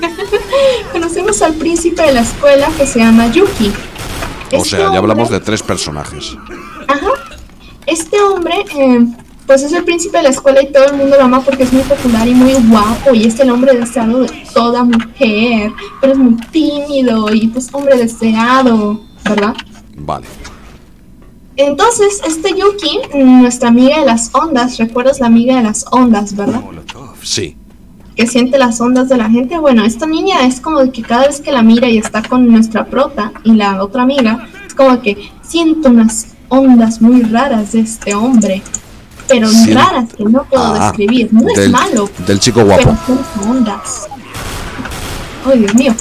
al príncipe de la escuela que se llama Yuki. O sea, ya hablamos de 3 personajes. Ajá. Este hombre, pues es el príncipe de la escuela y todo el mundo lo ama porque es muy popular y muy guapo y es el hombre deseado de toda mujer, pero es muy tímido y pues hombre deseado, ¿verdad? Vale. Entonces, Yuki, nuestra amiga de las ondas, ¿recuerdas la amiga de las ondas, verdad? Sí. Que siente las ondas de la gente. Bueno, esta niña es como de que cada vez que la mira y está con nuestra prota y la otra amiga, es como que siento unas ondas muy raras de este hombre, pero Sí. raras que no puedo describir. No es malo, Del chico guapo. pero son ondas. ¡Ay, Dios mío!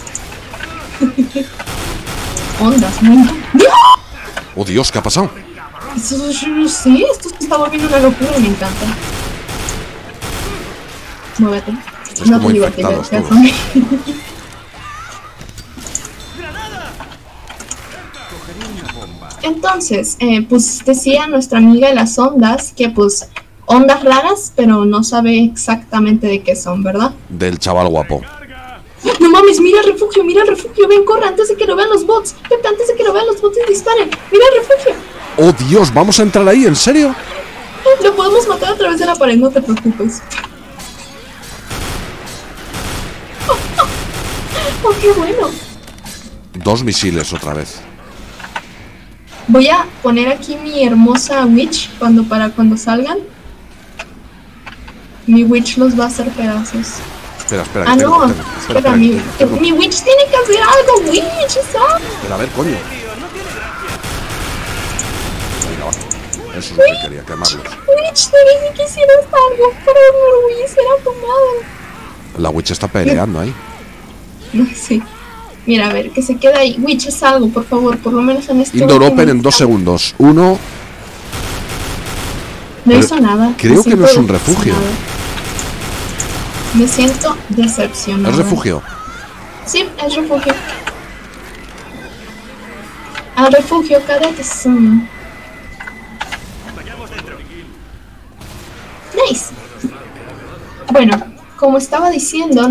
Ondas, muy... ¡Dios! Oh, Dios, ¿qué ha pasado? Sí, esto se está volviendo una locura y me encanta. Muévete. Es No como te digo a ti, infectados gracias, todos. hombre. Entonces, pues decía nuestra amiga de las ondas que pues ondas raras, pero no sabe exactamente de qué son, ¿verdad? Del chaval guapo. No mames, mira el refugio, ven, corre antes de que lo vean los bots. Vete antes de que lo vean los bots y disparen. Mira el refugio. Oh, Dios, ¿vamos a entrar ahí? ¿En serio? Lo podemos matar a través de la pared, no te preocupes. Oh, qué bueno. 2 misiles otra vez. Voy a poner aquí mi hermosa witch para cuando salgan. Mi witch los va a hacer pedazos. Espera, Ah, que no, espera, espera, mi witch tiene que hacer algo, witch, ¿sabes? Espera, a ver, coño. Venga, va. Eso es lo que quería, quemarlos. Witch, te dije que hicieras algo, pero no voy a hacer a tu madre. La witch está peleando ahí. Sí. Mira, a ver, que se queda ahí. Witch, haz algo, por favor, por lo menos en este Indoor último open en 2 instante. segundos. 1. No hizo nada. Creo Me que no siento es un refugio. decepcionada. Me siento decepcionada. ¿Es refugio? Sí, es refugio. Al refugio, cadetes. Nice. Bueno, como estaba diciendo,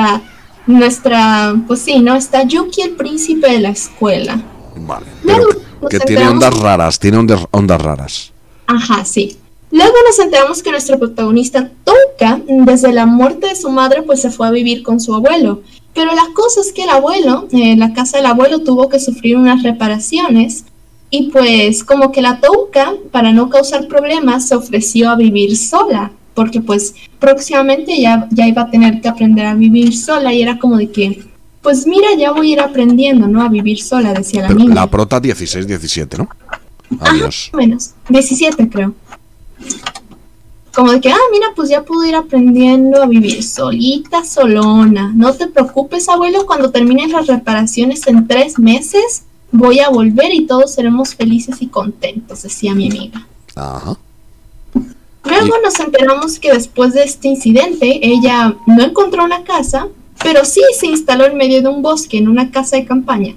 pues sí, ¿no? Está Yuki, el príncipe de la escuela. Vale. Luego Pero nos que tiene enteramos- ondas raras. Tiene ondas raras. Ajá, sí. Luego nos enteramos que nuestro protagonista Touka, desde la muerte de su madre, pues se fue a vivir con su abuelo. Pero la cosa es que el abuelo, la casa del abuelo tuvo que sufrir unas reparaciones y pues como que la Touka, para no causar problemas, se ofreció a vivir sola. Porque pues próximamente ya iba a tener que aprender a vivir sola y era como de que, pues mira, ya voy a ir aprendiendo, ¿no? A vivir sola, decía la Pero niña. la prota 16, 17, ¿no? Adiós. Ajá, menos. 17 creo. Como de que, mira, pues ya puedo ir aprendiendo a vivir solita, solona. No te preocupes, abuelo, cuando terminen las reparaciones en 3 meses, voy a volver y todos seremos felices y contentos, decía mi amiga. Ajá. Luego nos enteramos que después de este incidente, ella no encontró una casa, pero sí se instaló en medio de un bosque, en una casa de campaña.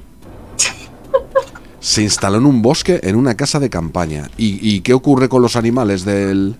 Se instaló en un bosque, en una casa de campaña. ¿Y qué ocurre con los animales del...?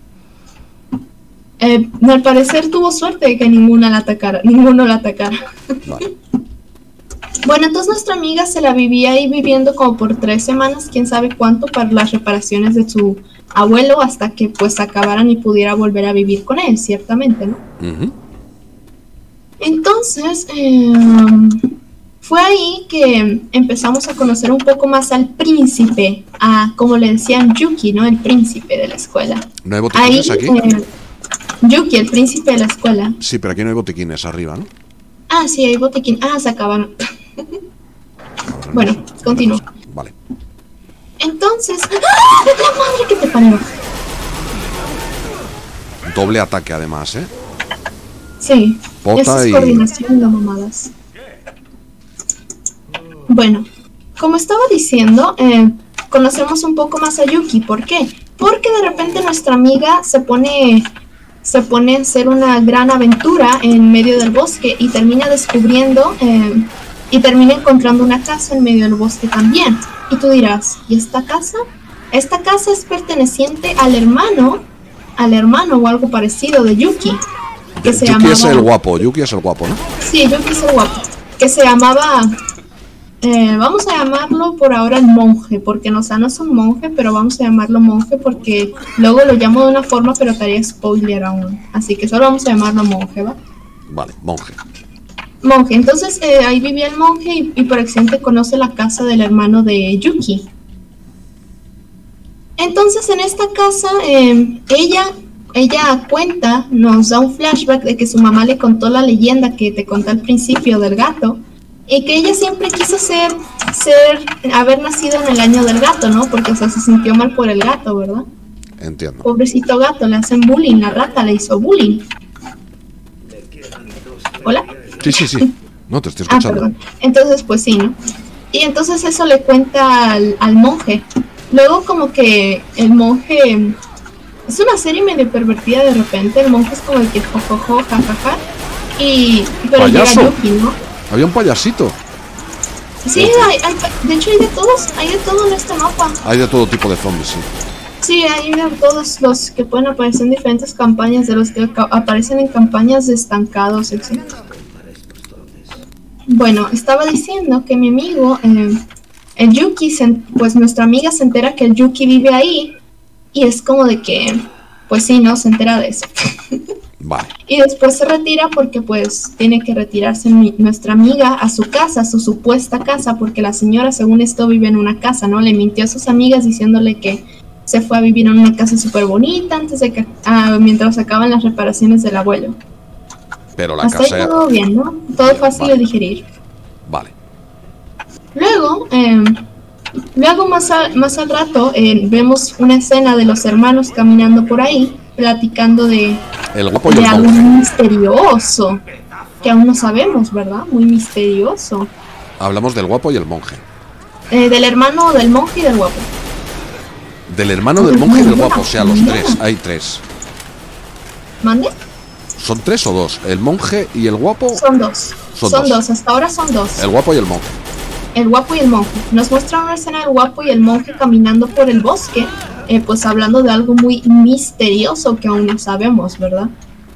Al parecer tuvo suerte de que ninguno la atacara. Vale. Bueno, entonces nuestra amiga se la vivía ahí viviendo como por 3 semanas, quién sabe cuánto, para las reparaciones de su abuelo, hasta que pues acabaran y pudiera volver a vivir con él, ciertamente, ¿no? Ujú. Entonces, fue ahí que empezamos a conocer un poco más al príncipe, como le decían Yuki, ¿no? El príncipe de la escuela. ¿No hay botiquines aquí? Yuki, el príncipe de la escuela. Sí, pero aquí no hay botiquines arriba, ¿no? Sí, hay botiquín. Se acabaron. Bueno, continúo. Vale. Entonces, ¡la madre que te parió! Doble ataque además, ¿eh? Sí, Pota esa es y- coordinación de mamadas. Bueno, como estaba diciendo, conocemos un poco más a Yuki. ¿Por qué? Porque de repente nuestra amiga se pone a hacer una gran aventura en medio del bosque y termina descubriendo y termina encontrando una casa en medio del bosque también. Y tú dirás, ¿y esta casa? Esta casa es perteneciente al hermano o algo parecido de Yuki. Que se Yuki es llamaba... el guapo, Yuki es el guapo, ¿no? Sí, Yuki es el guapo. Que se llamaba Vamos a llamarlo por ahora el monje, porque no es un monje, pero vamos a llamarlo monje porque luego lo llamo de una forma, pero te haría spoiler aún. Así que solo vamos a llamarlo monje, ¿va? Vale, monje. Monje, entonces ahí vivía el monje y por accidente conoce la casa del hermano de Yuki. Entonces en esta casa ella cuenta, nos da un flashback de que su mamá le contó la leyenda que te conté al principio del gato. Y que ella siempre quiso haber nacido en el año del gato, ¿no? Porque, o sea, se sintió mal por el gato, ¿verdad? Entiendo. Pobrecito gato, le hacen bullying, la rata le hizo bullying. ¿Hola? Sí. No, te estoy escuchando. Perdón. Entonces, pues sí, ¿no? Y entonces eso le cuenta al monje. Luego como que el monje... Es una serie medio pervertida de repente. El monje es como el que jojojo, jajaja. Pero llega Yuki, ¿no? Había un payasito. Sí, de hecho hay de todos, hay de todo en este mapa. Hay de todo tipo de zombies, sí. Sí, hay de todos los que pueden aparecer en diferentes campañas, de los que aparecen en campañas de estancados, etc. Bueno, estaba diciendo que mi amigo, el Yuki, pues nuestra amiga se entera que el Yuki vive ahí. Y es como de que, pues sí, ¿no? Se entera de eso. Vale. Y después se retira porque pues tiene que retirarse nuestra amiga a su casa, a su supuesta casa, porque la señora según esto vive en una casa, ¿no? Le mintió a sus amigas diciéndole que se fue a vivir en una casa súper bonita antes de que, mientras acaban las reparaciones del abuelo. Pero la hasta casa... ahí todo bien, ¿no? Todo fácil de digerir. Vale. Luego más al rato vemos una escena de los hermanos caminando por ahí, platicando de algo misterioso, que aún no sabemos, ¿verdad? Muy misterioso. Hablamos del guapo y el monje. Del hermano del monje y del guapo. Del hermano del monje y del guapo, o sea, los tres, hay tres. ¿Mande? ¿Son tres o dos? ¿El monje y el guapo? Son dos. Son dos, hasta ahora son dos. El guapo y el monje. El guapo y el monje. Nos muestra una escena del guapo y el monje caminando por el bosque, pues hablando de algo muy misterioso que aún no sabemos, ¿verdad?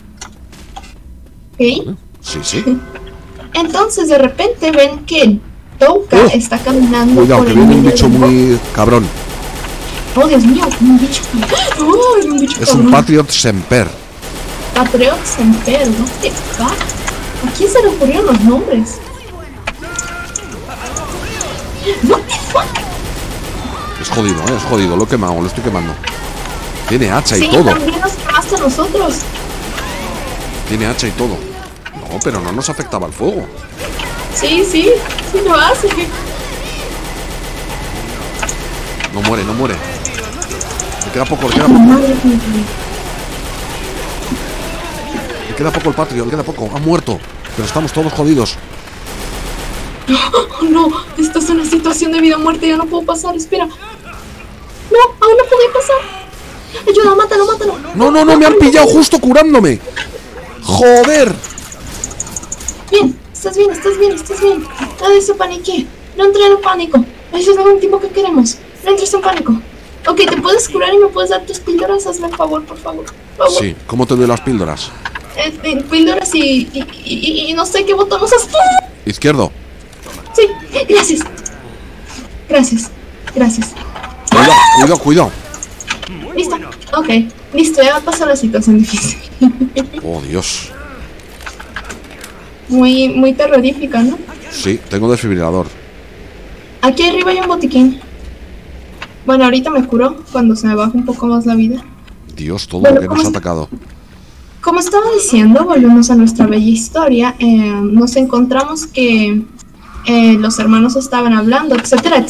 ¿Ok? Sí. Entonces de repente ven que Touka está caminando cuidado, por que el viene un medio bicho del muy cabrón. Oh, Dios mío, un bicho. Oh, un bicho es cabrón. un Patriot Semper. Patriot Semper, what the fuck? ¿A quién se le ocurrieron los nombres? What the fuck? Es jodido, lo he quemado, lo estoy quemando. Tiene hacha y sí, todo. También nos quemaste a nosotros. Tiene hacha y todo. No, pero no nos afectaba el fuego. Sí lo hace. No muere. Le queda poco, Le queda poco el Patriot, le queda poco. Ha muerto, pero estamos todos jodidos. Oh, no, esta es una situación de vida o muerte, ya no puedo pasar, espera. No, aún no puedo pasar. Ayuda, mátalo. No, me han pillado justo curándome. Joder. Bien, estás bien. Nada de ese panique. No entres en pánico. Eso es lo último que queremos. No entres en pánico. Ok, te puedes curar y me puedes dar tus píldoras. Hazme el favor, por favor. Sí, ¿cómo te doy las píldoras? Píldoras y no sé qué botón usas tú. Izquierdo. Sí, gracias. Cuidado. Listo, ok, listo, ya pasó la situación difícil. Oh, Dios. Muy terrorífica, ¿no? Sí, tengo desfibrilador. Aquí arriba hay un botiquín. Bueno, ahorita me curo cuando se me baja un poco más la vida. Dios, todo lo que nos ha atacado. Como estaba diciendo, volvemos a nuestra bella historia. Nos encontramos que los hermanos estaban hablando, etcétera.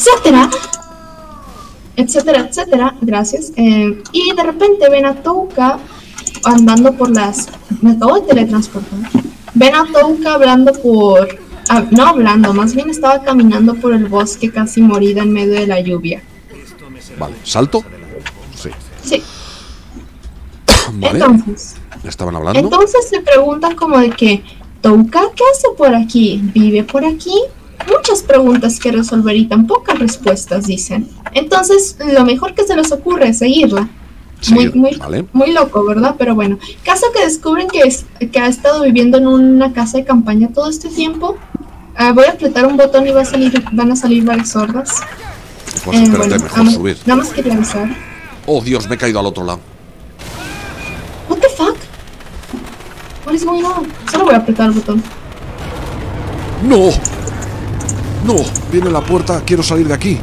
Gracias. Y de repente ven a Touka andando por las... Me acabo de teletransportar. Ven a Touka hablando por... no hablando, más bien estaba caminando por el bosque casi morida en medio de la lluvia. Vale, ¿salto? Sí. Vale. Entonces, ¿estaban hablando? Entonces se pregunta como de que Touka, ¿qué hace por aquí? ¿Vive por aquí? Muchas preguntas que resolver y tan pocas respuestas, dicen. Entonces, lo mejor que se les ocurre es seguirla. Vale. Muy loco, ¿verdad? Pero bueno, caso que descubren que ha estado viviendo en una casa de campaña todo este tiempo, Voy a apretar un botón y van a salir varias hordas. Pues espérate, bueno, mejor subir. Nada más quería avisar. Oh, Dios, me he caído al otro lado. What the fuck? What is going on? Solo voy a apretar el botón. ¡No! ¡No! Viene la puerta, quiero salir de aquí.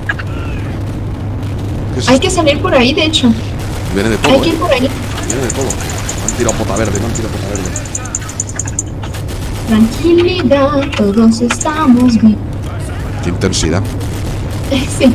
Hay que salir por ahí, de hecho. Viene de todo, Hay que ir por ahí. Viene de todo. Me han tirado pota verde, me han tirado pota verde. Tranquilidad, todos estamos bien. Qué intensidad. Sí.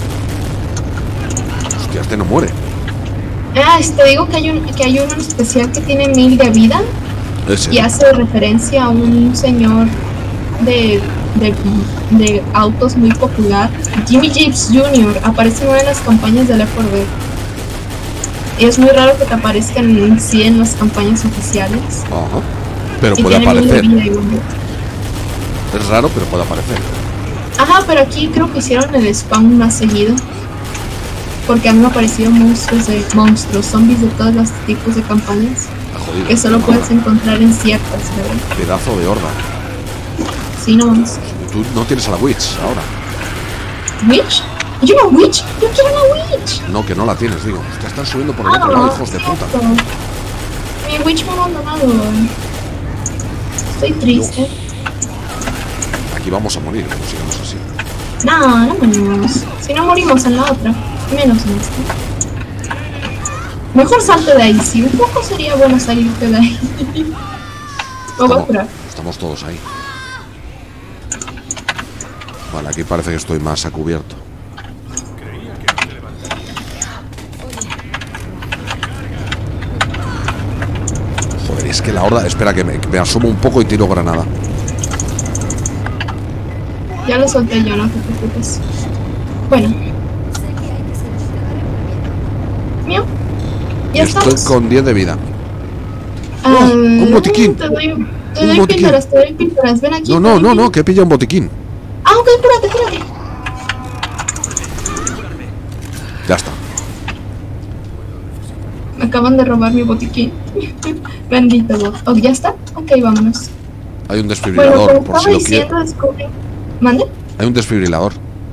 Hostia, este no muere. Te digo que hay uno especial que tiene 1000 de vida. Ese. Y hace referencia a un señor de autos muy popular. Jimmy Jeeves Jr. aparece en una de las campañas de Left 4 Dead. Y es muy raro que te aparezcan en las campañas oficiales. Ajá. Pero Y puede tiene 1000 de aparecer. vida igual. Es raro, pero puede aparecer. Ajá, pero aquí creo que hicieron el spam más seguido. Porque han aparecido monstruos, zombies de todos los tipos de campañas. Ah, jodido. Que solo puedes encontrar en ciertas, ¿verdad? Pedazo de horda. Sí, no vamos. Tú no tienes a la Witch ahora. ¿Witch? ¿Yo una witch? ¡Yo quiero una witch! No, que no la tienes, digo. Te están subiendo por el otro lado, hijos de puta. cierto. Mi witch me ha abandonado. Estoy triste. Aquí vamos a morir, como sigamos así. No morimos. Si no morimos en la otra, menos en esta. Mejor salte de ahí. Si un poco sería bueno salirte de ahí. Lo voy a curar. Estamos todos ahí. Vale, aquí parece que estoy más a cubierto. Joder, es que la horda... Espera, que me asomo un poco y tiro granada. Ya lo solté yo, no te preocupes. Bueno. Mío. Ya Estoy estamos. con 10 de vida. Un botiquín. Te doy botiquín. píldoras, te doy píldoras. Ven aquí. No, que he pillado un botiquín. Ah, ok, cúrate. Ya está. Me acaban de robar mi botiquín. Bendito vos. Oh, ¿ya está? Ok, vámonos. Hay un Bueno, desfibrilador, como por si estaba lo diciendo, quiero. descubrí... ¿Mande? Hay un desfibrilador.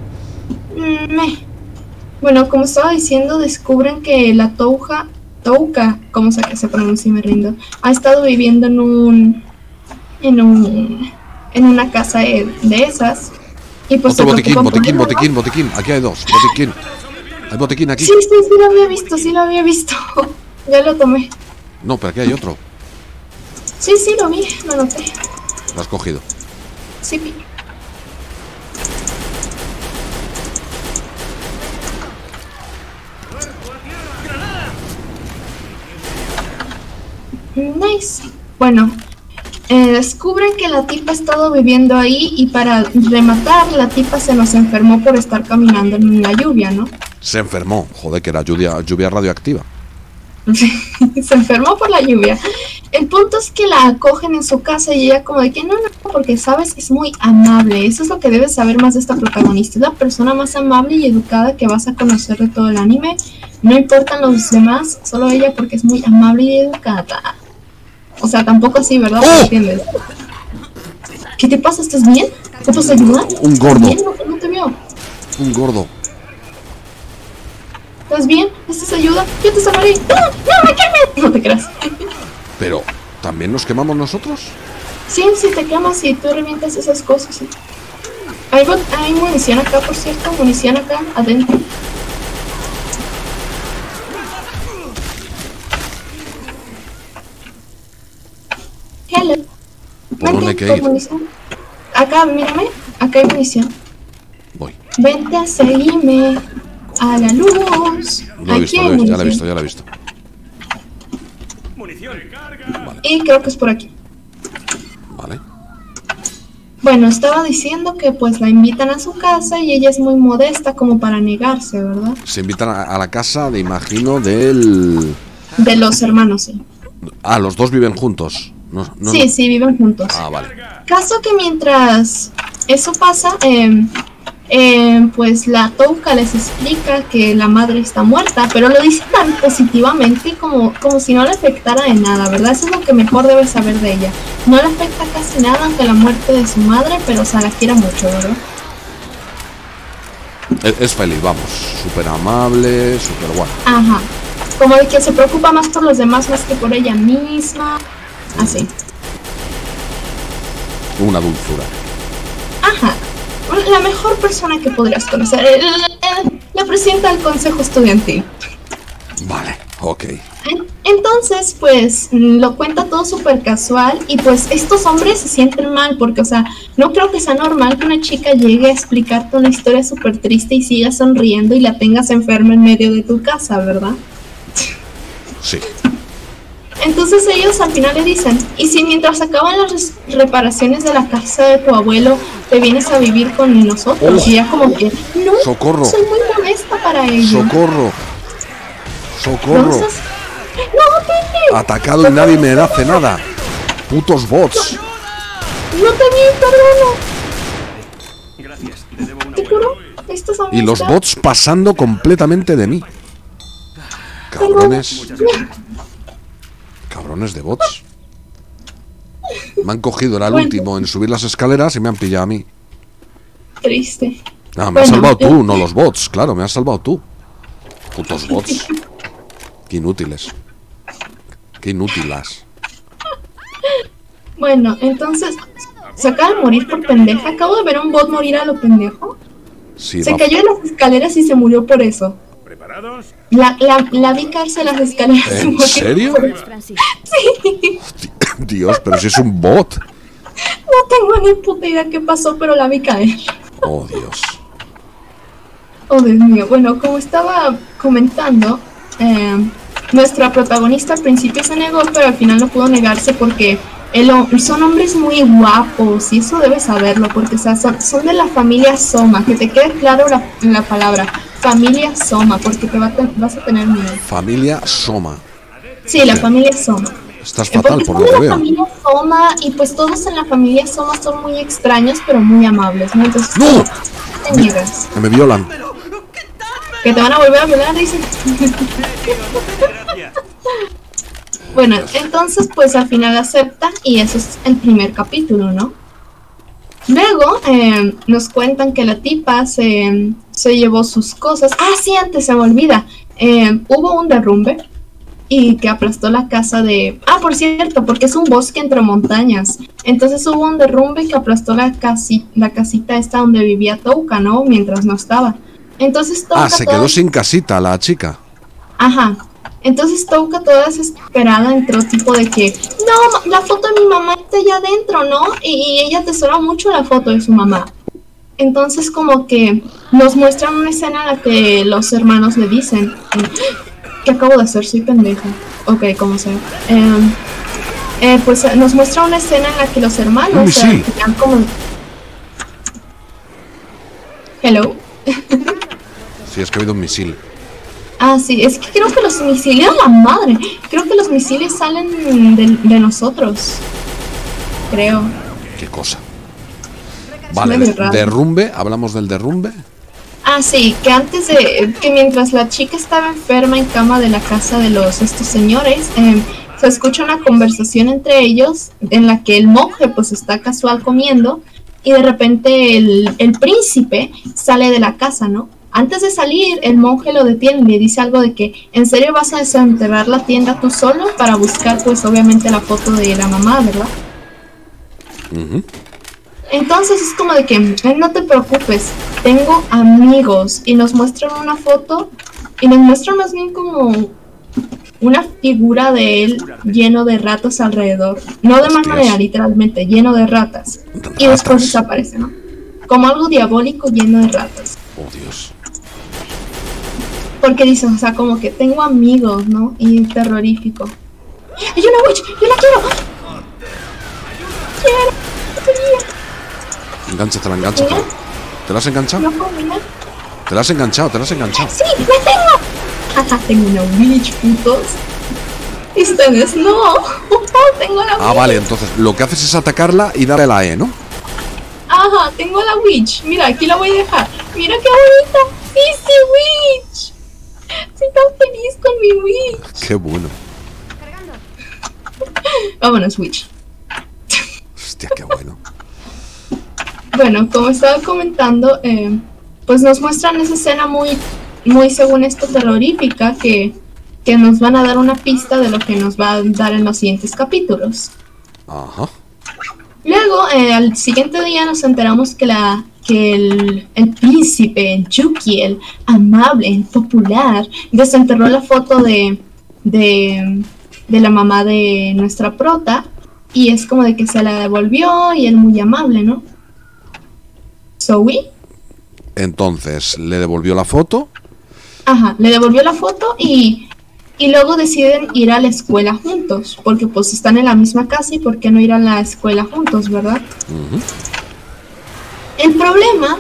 Bueno, como estaba diciendo, descubren que la Touka, como sea que se pronuncia y me rindo, ha estado viviendo en una casa de esas. Y pues Otro se botiquín, preocupan por ella, ¿no? botiquín. Aquí hay dos. Botiquín. Hay botiquín aquí. Sí, lo había visto. Ya lo tomé. No, pero aquí hay otro. Sí, lo vi, lo noté. Lo has cogido. Sí, vi. Nice. Bueno, descubren que la tipa ha estado viviendo ahí y para rematar, la tipa se nos enfermó por estar caminando en la lluvia, ¿no? Se enfermó. Joder, que era lluvia radioactiva. Se enfermó por la lluvia. El punto es que la acogen en su casa y ella como de que no, porque sabes, es muy amable. Eso es lo que debes saber más de esta protagonista. Es la persona más amable y educada que vas a conocer de todo el anime. No importan los demás, solo ella porque es muy amable y educada. O sea, tampoco así, ¿verdad? ¡Oh! ¿Entiendes? ¿Qué te pasa? ¿Estás bien? ¿Te puedes ayudar? Un gordo. ¿Estás bien? No te veo. Un gordo. ¿Estás bien? ¿Necesitas ayuda? Yo te salvaré. ¡No! ¡No me quemes! No te creas. Pero, ¿también nos quemamos nosotros? Sí, si te quemas y tú revientas esas cosas. ¿Sí? Hay munición acá, por cierto. Munición acá, adentro. Hello. ¿Por dónde hay que ir? Munición. Acá, mírame. Acá hay munición. Voy. Vente a seguirme a la luz. Lo he visto, Aquí hay ya la he munición. visto, ya la he visto. Munición. Y creo que es por aquí. Vale. Bueno, estaba diciendo que pues la invitan a su casa y ella es muy modesta como para negarse, ¿verdad? Se invitan a la casa, de imagino, del... De los hermanos, sí. Ah, los dos viven juntos. No. Sí, viven juntos. Ah, vale. Caso que mientras eso pasa, pues la Touka les explica que la madre está muerta, pero lo dice tan positivamente como si no le afectara de nada, ¿verdad? Eso es lo que mejor debes saber de ella. No le afecta casi nada ante la muerte de su madre, pero o sea, la quiere mucho, ¿verdad? Es feliz, vamos. Súper amable, súper guay. Ajá. Como de que se preocupa más por los demás más que por ella misma. Así. Una dulzura. Ajá. La mejor persona que podrías conocer. La presidenta del consejo estudiantil. Vale, ok. Entonces, pues, lo cuenta todo súper casual. Y pues estos hombres se sienten mal porque, o sea, no creo que sea normal que una chica llegue a explicarte una historia súper triste y siga sonriendo y la tengas enferma en medio de tu casa, ¿verdad? Sí. Entonces ellos al final le dicen, ¿y si mientras acaban las reparaciones de la casa de tu abuelo te vienes a vivir con nosotros? Oh. Y ella como que, no, ¡Socorro! soy muy molesta para ello. ¡Socorro! ¡Socorro! Entonces, no, Pepe, Atacado y nadie me hace nada. Putos bots. no te vi, perdono. Gracias, te debo una Te buena. juro, estas son Y los amistad. bots pasando completamente de mí. Cabrones. Cabrones de bots. Me han cogido, era el Bueno. último en subir las escaleras y me han pillado a mí. Triste. No, me has Bueno, salvado tú, no los bots. Claro, me has salvado tú. Putos bots. Qué inútiles. Qué inútilas. Bueno, entonces, se acaba de morir por pendeja. Acabo de ver a un bot morir a lo pendejo. Sí, Se va. cayó en las escaleras y se murió por eso. ¿Preparados? La vi caerse en las escaleras. y ¿En morir serio? por eso. Sí. Dios, pero si es un bot. No tengo ni puta idea qué pasó, pero la vi caer. Oh, Dios. Oh, Dios mío. Bueno, como estaba comentando, nuestra protagonista al principio se negó, pero al final no pudo negarse porque son hombres muy guapos y eso debes saberlo porque o sea, son de la familia Soma. Que te quede claro la palabra. Familia Soma, porque vas a tener miedo. Familia Soma. Sí, la familia Soma. Estás fatal Porque por son lo de que la veo. familia Soma y pues todos en la familia Soma son muy extraños pero muy amables, ¿no? Entonces, ¡No! no te niegas. Que me violan. Que te van a volver a violar, dicen. Gracias. Bueno, entonces pues al final acepta y eso es el primer capítulo, ¿no? Luego nos cuentan que la tipa se llevó sus cosas. Ah, sí, antes se me olvida. Hubo un derrumbe y que aplastó la casa de... Ah, por cierto, porque es un bosque entre montañas. Entonces hubo un derrumbe que aplastó la casita esta donde vivía Touka, ¿no? Mientras no estaba. Entonces Touka... Ah, se quedó sin casita la chica. Ajá. Entonces Touka toda desesperada entró tipo de que... No, la foto de mi mamá está allá adentro, ¿no? Y ella atesora mucho la foto de su mamá. Entonces como que nos muestran una escena en la que los hermanos le dicen... ¿Qué acabo de hacer? Soy pendeja. Ok, como sea. Pues nos muestra una escena en la que los hermanos... Un misil. quedan como... Hello. Sí, es que ha habido un misil. Ah, sí, es que creo que los misiles... ¡A la madre! Creo que los misiles salen de nosotros. Creo. Qué cosa. Vale, medio raro. derrumbe. Hablamos del derrumbe. Ah, sí, que antes de... Que mientras la chica estaba enferma en cama de la casa de estos señores... se escucha una conversación entre ellos en la que el monje pues está casual comiendo y de repente el príncipe sale de la casa, ¿no? Antes de salir, el monje lo detiene y le dice algo de que ¿en serio vas a desenterrar la tienda tú solo? Para buscar pues obviamente la foto de la mamá, ¿verdad? Entonces es como de que no te preocupes, tengo amigos y nos muestran una foto y nos muestran más bien como una figura de él lleno de ratas alrededor, no de mal manera, literalmente lleno de ratas y después desaparece, ¿no? Como algo diabólico lleno de ratas. Oh, Dios. Porque dice, o sea, como que tengo amigos, ¿no? Y terrorífico. ¡Hay una witch! ¡Yo la quiero! Engánchatela, engánchatela. ¿Te la has enganchado? ¿No combina? Te la has enganchado, te la has enganchado. ¡Sí! ¡La tengo! Jaja, tengo una witch, putos. Y ustedes, no. Tengo la witch. Ah, vale, entonces lo que haces es atacarla y darle la E, ¿no? Ah, Ajá, tengo a la Witch. Mira, aquí la voy a dejar. Mira qué bonita. ¡Dice Witch! Estoy tan feliz con mi Witch. Qué bueno. Vámonos, Witch. Hostia, qué bueno. Bueno, como estaba comentando, pues nos muestran esa escena muy según esto terrorífica que nos van a dar una pista de lo que nos va a dar en los siguientes capítulos. Ajá. Luego, al siguiente día nos enteramos que el príncipe Yuki, el amable, el popular, desenterró la foto de la mamá de nuestra prota y es como de que se la devolvió y él muy amable, ¿no? ¿Zoe? Entonces, le devolvió la foto. Ajá, le devolvió la foto y luego deciden ir a la escuela juntos, porque pues están en la misma casa y por qué no ir a la escuela juntos, ¿verdad? El problema...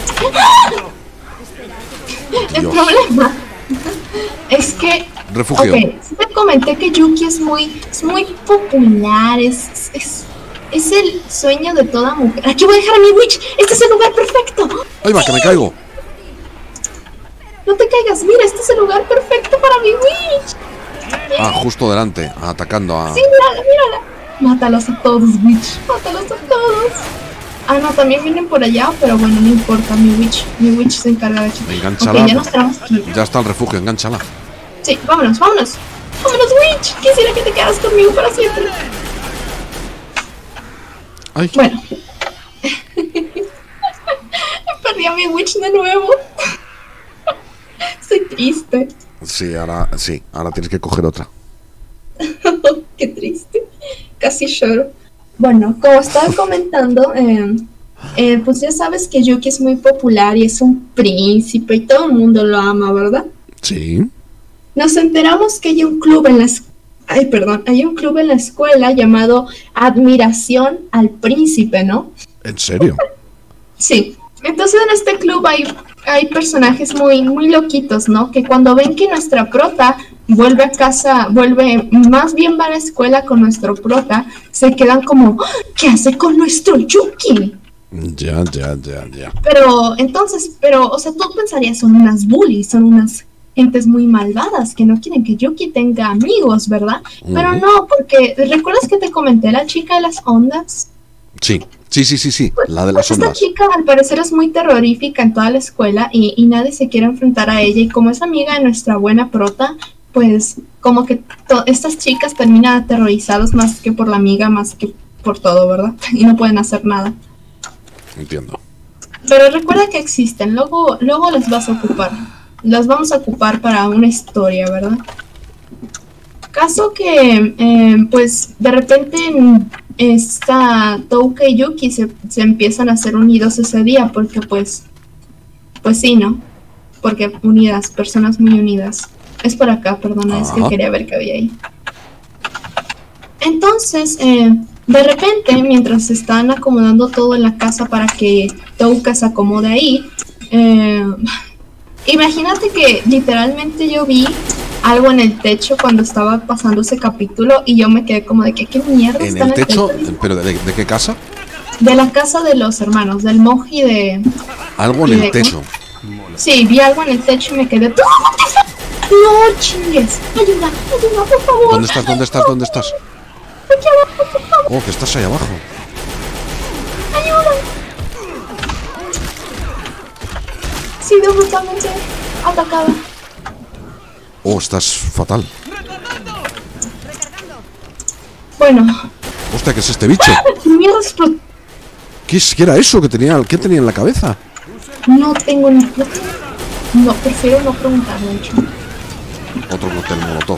El problema es que... Refugio. Ok, sí te comenté que Yuki es muy popular, es el sueño de toda mujer. Aquí voy a dejar a mi Witch, este es el lugar perfecto. ¡Ahí va, que me caigo! No te caigas, mira, este es el lugar perfecto para mi Witch. Ah, justo delante, atacando a... Sí, mírala. Mátalos a todos, Witch, mátalos a todos. Ah, no, también vienen por allá, pero bueno, no importa, mi Witch se encarga de eso. Engánchala. Ok, ya nos tenemos aquí. Ya está el refugio, engánchala. Sí, vámonos, Witch. Quisiera que te quedaras conmigo para siempre. Ay. Bueno. Perdí a mi Witch de nuevo. Estoy triste. Sí, ahora tienes que coger otra. Qué triste. Casi lloro. Bueno, como estaba comentando, pues ya sabes que Yuki es muy popular y es un príncipe y todo el mundo lo ama, ¿verdad? Sí. Nos enteramos que hay un club en la escuela llamado Admiración al Príncipe, ¿no? ¿En serio? Sí. Entonces en este club hay personajes muy loquitos, ¿no? Que cuando ven que nuestra prota vuelve a casa, más bien va a la escuela con nuestro prota, se quedan como, ¿qué hace con nuestro Yuki? Ya. Pero, o sea, tú pensarías, son unas bullies, son unas gentes muy malvadas que no quieren que Yuki tenga amigos, ¿verdad? Pero no, porque, ¿recuerdas que te comenté la chica de las ondas? Sí, la de las Esta ondas. chica al parecer es muy terrorífica en toda la escuela y nadie se quiere enfrentar a ella y como es amiga de nuestra buena prota, pues como que estas chicas terminan aterrorizadas más que por la amiga, más que por todo, ¿verdad? Y no pueden hacer nada. Entiendo. Pero recuerda que existen, luego las vas a ocupar. Las vamos a ocupar para una historia, ¿verdad? Caso que, pues, de repente esta Touka y Yuki se empiezan a hacer unidos ese día porque, pues sí, ¿no? Porque unidas, personas muy unidas. Es por acá, perdona, es que quería ver qué había ahí. Entonces, de repente, mientras están acomodando todo en la casa para que Touka se acomode ahí, imagínate que literalmente yo vi algo en el techo cuando estaba pasando ese capítulo y yo me quedé como de que qué mierda ¿En está el techo? techo? ¿Pero de qué casa? De la casa de los hermanos, del monje y de... Algo en el techo. Sí, vi algo en el techo y me quedé... ¡No chingues! Ayuda, por favor. ¿Dónde estás? Aquí abajo, por favor. Oh, que estás ahí abajo. Ayuda. He sido brutalmente atacada. Oh, estás fatal. Bueno. Hostia, ¿qué es este bicho? Mierda, explotó. ¿Qué era eso que tenía? ¿Qué tenía en la cabeza? No tengo ni... No, prefiero no preguntar, de hecho. Otro cóctel molotov.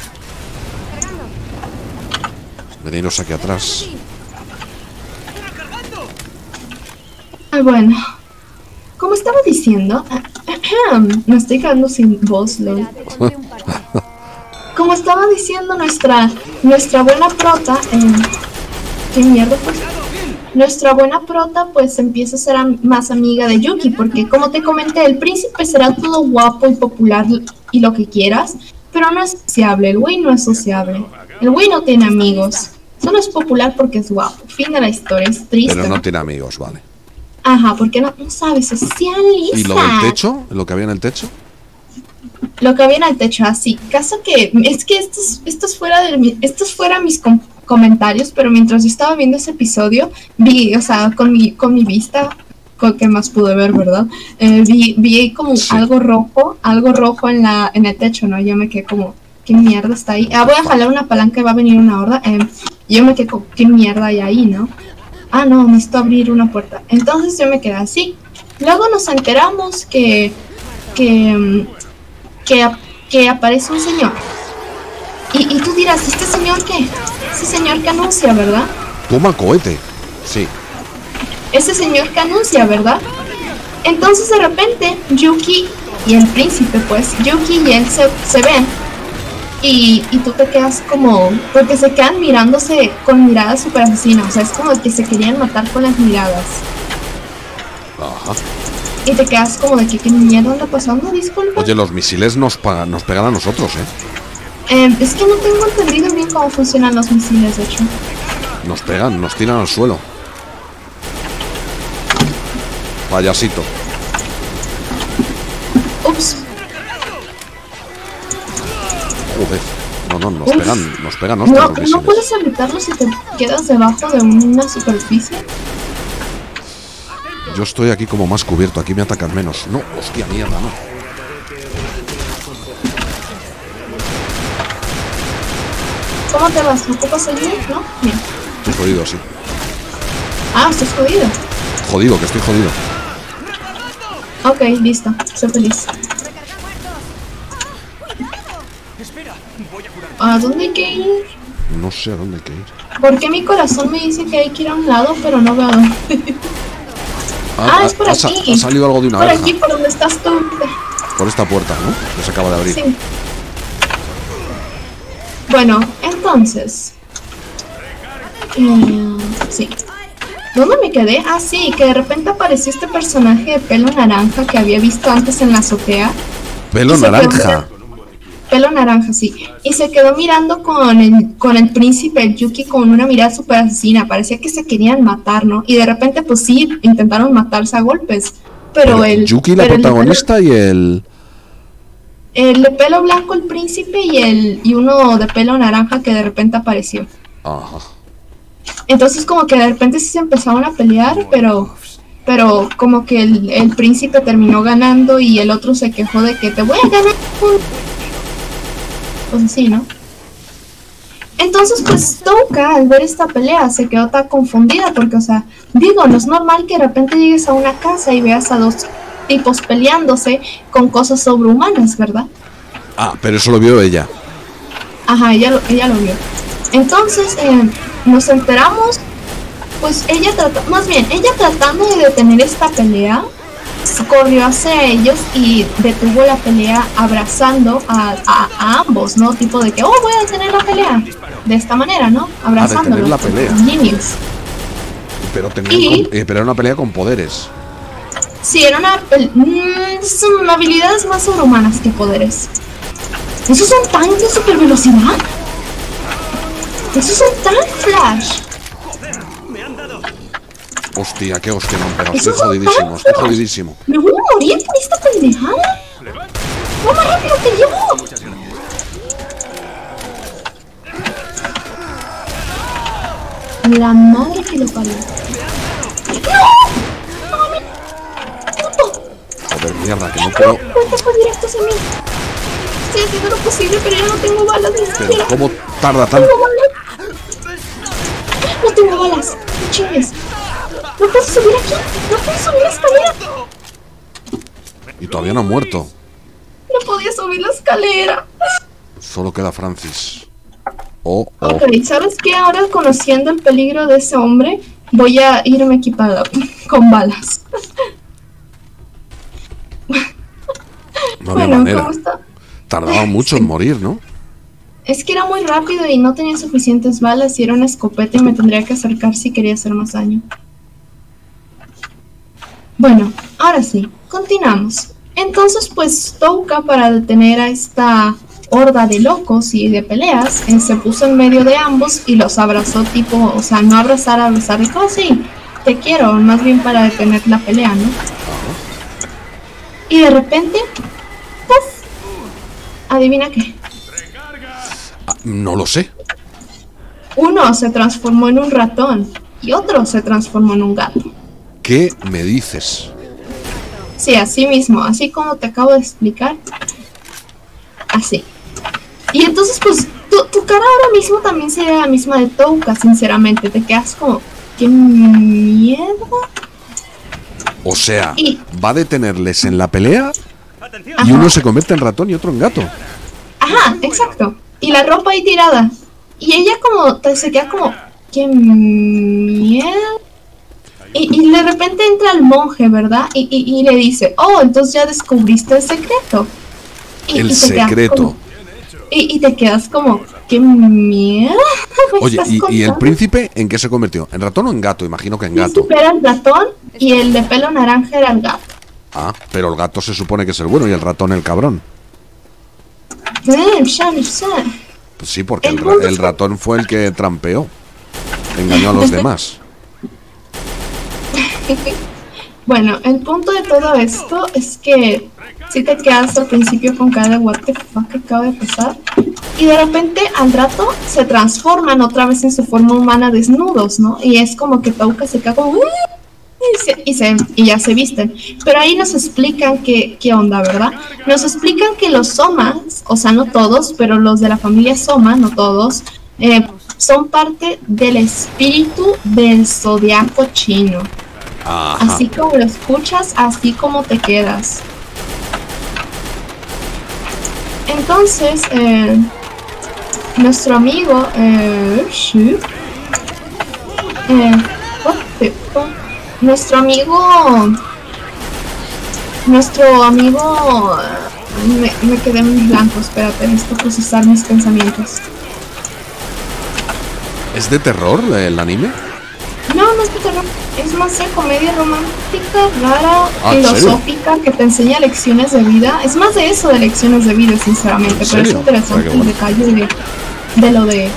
Veniros aquí atrás. Bueno, como estaba diciendo, me estoy quedando sin voz, lol. Como estaba diciendo nuestra buena prota, ¿qué mierda fue? Nuestra buena prota pues empieza a ser más amiga de Yuki, porque como te comenté, el príncipe será todo guapo y popular y lo que quieras, pero no es sociable, el güey no es sociable, el güey no tiene amigos, solo es popular porque es guapo, fin de la historia, es triste. Pero no tiene amigos, vale. Ajá, porque no sabe socializar. ¿Y lo del techo? ¿Lo que había en el techo? Lo que había en el techo, así. Caso que, es que esto es fuera mis comentarios, pero mientras yo estaba viendo ese episodio, vi, o sea, con mi vista, con que más pude ver, ¿verdad? Vi como algo rojo en el techo, ¿no? Yo me quedé como, ¿qué mierda está ahí? Voy a jalar una palanca y va a venir una horda. Yo me quedé como, ¿qué mierda hay ahí, no? No, necesito abrir una puerta. Entonces yo me quedé así. Luego nos enteramos que aparece un señor. Y tú dirás, ¿este señor qué? Ese señor que anuncia, ¿verdad? Toma cohete. Sí. Ese señor que anuncia, ¿verdad? Entonces de repente Yuki y el príncipe, pues, Yuki y él se ven. Y tú te quedas como... Porque se quedan mirándose con miradas super asesinas. O sea, es como que se querían matar con las miradas. Ajá. Y te quedas como de que ¿qué mierda anda pasando? Disculpa. Oye, los misiles nos pegan a nosotros, Es que no tengo entendido bien cómo funcionan los misiles, de hecho. Nos pegan, nos tiran al suelo. Payasito. Ups. Joder. No, nos pegan No, los misiles. ¿no puedes evitarlo si te quedas debajo de una superficie? Yo estoy aquí como más cubierto, aquí me atacan menos. No, hostia, mierda, no. ¿Cómo te vas? ¿No ocupas ayuda? ¿No? Bien. Estoy jodido, sí. Estás jodido. Jodido, que estoy jodido. Ok, listo. Soy feliz. ¿A dónde hay que ir? No sé a dónde hay que ir. Porque mi corazón me dice que hay que ir a un lado, pero no veo a dónde. Es por aquí. Ha salido algo de una Por verja. aquí, por donde estás tú. Por esta puerta, ¿no? Que se acaba de abrir. Sí. Bueno, entonces... sí. ¿Dónde me quedé? Sí, que de repente apareció este personaje de pelo naranja que había visto antes en la azotea. Pelo naranja. Pelo naranja, sí. Y se quedó mirando con el príncipe, el Yuki, con una mirada súper asesina. Parecía que se querían matar, ¿no? Y de repente, pues sí, intentaron matarse a golpes. Pero Yuki, la protagonista, y el de pelo blanco, el príncipe, y uno de pelo naranja que de repente apareció. Ajá. Entonces como que de repente sí se empezaron a pelear, pero como que el príncipe terminó ganando y el otro se quejó de que te voy a ganar. Pues así, ¿no? Entonces pues Touka al ver esta pelea se quedó tan confundida porque, o sea, digo, no es normal que de repente llegues a una casa y veas a dos tipos peleándose con cosas sobrehumanas, ¿verdad? Pero eso lo vio ella. Ajá, ella lo vio. Entonces nos enteramos, pues ella tratando de detener esta pelea, corrió hacia ellos y detuvo la pelea abrazando a ambos, ¿no? Tipo de que, voy a detener la pelea. De esta manera, ¿no? Abrazándolos. A detener la pelea. Genius. Pero era una pelea con poderes. Sí, era son habilidades más sobrehumanas que poderes. ¿Esos son tanques de super velocidad? ¡Esos son tan flash! Hostia, qué hostia, no, pero estoy jodidísimo, ¿Me voy a morir por esta pendejada? ¡No, más rápido que yo! La madre que lo parió. Joder, mierda, que no puedo. ¿Cuántas fue directo hacia mí? Estoy haciendo lo posible, pero ya no tengo balas ni siquiera. Pero ¿cómo tarda tanto? No tengo balas. No chingues. No puedo subir aquí. No puedo subir la escalera. Y todavía no ha muerto. No podía subir la escalera. Solo queda Francis. Ok, ¿sabes qué? Ahora, conociendo el peligro de ese hombre, voy a irme equipada con balas. No había manera. ¿Cómo está? Tardaba mucho en morir, ¿no? Es que era muy rápido y no tenía suficientes balas y era una escopeta y me tendría que acercar si quería hacer más daño. Bueno, ahora sí, continuamos. Entonces, pues, Touka, para detener a esta horda de locos y de peleas, se puso en medio de ambos y los abrazó tipo, o sea, no abrazar, de cómo así. te quiero, más bien para detener la pelea, ¿no? Y de repente, ¡puf! ¿Adivina qué? No lo sé. Uno se transformó en un ratón y otro se transformó en un gato. ¿Qué me dices? Sí, así mismo, así como te acabo de explicar. Así. Y entonces, pues, tu cara ahora mismo también sería la misma de Touka, sinceramente. Te quedas como, ¿qué mierda? O sea, va a detenerles en la pelea y uno se convierte en ratón y otro en gato. Ajá, exacto. Y la ropa ahí tirada. Y ella como, se queda como, ¿qué mierda? Y de repente entra el monje, ¿verdad? Y le dice, oh, entonces ya descubriste el secreto. El secreto. Y te quedas como, ¿qué mierda? Oye, ¿y el príncipe en qué se convirtió? ¿En ratón o en gato? Imagino que en gato. El príncipe era el ratón y el de pelo naranja era el gato. Ah, pero el gato se supone que es el bueno y el ratón el cabrón. Pues sí, porque el ratón fue el que trampeó. Engañó a los demás. Bueno, el punto de todo esto es que si te quedas al principio con cara de what the fuck acaba de pasar. Y de repente al rato se transforman otra vez en su forma humana desnudos, ¿no? Y es como que Touka se cae como... Y ya se visten. Pero ahí nos explican qué onda, ¿verdad? Nos explican que los Somas, o sea, no todos, pero los de la familia Soma, no todos, son parte del espíritu del zodiaco chino. Ajá. Así como lo escuchas, así como te quedas. Entonces, nuestro amigo, nuestro amigo, me quedé en blanco, espérate, necesito procesar mis pensamientos. ¿Es de terror el anime? No, no es de terror, es más de comedia romántica, rara, filosófica, que te enseña lecciones de vida. Es más de eso, de lecciones de vida, sinceramente, pero es interesante el detalle de lo de...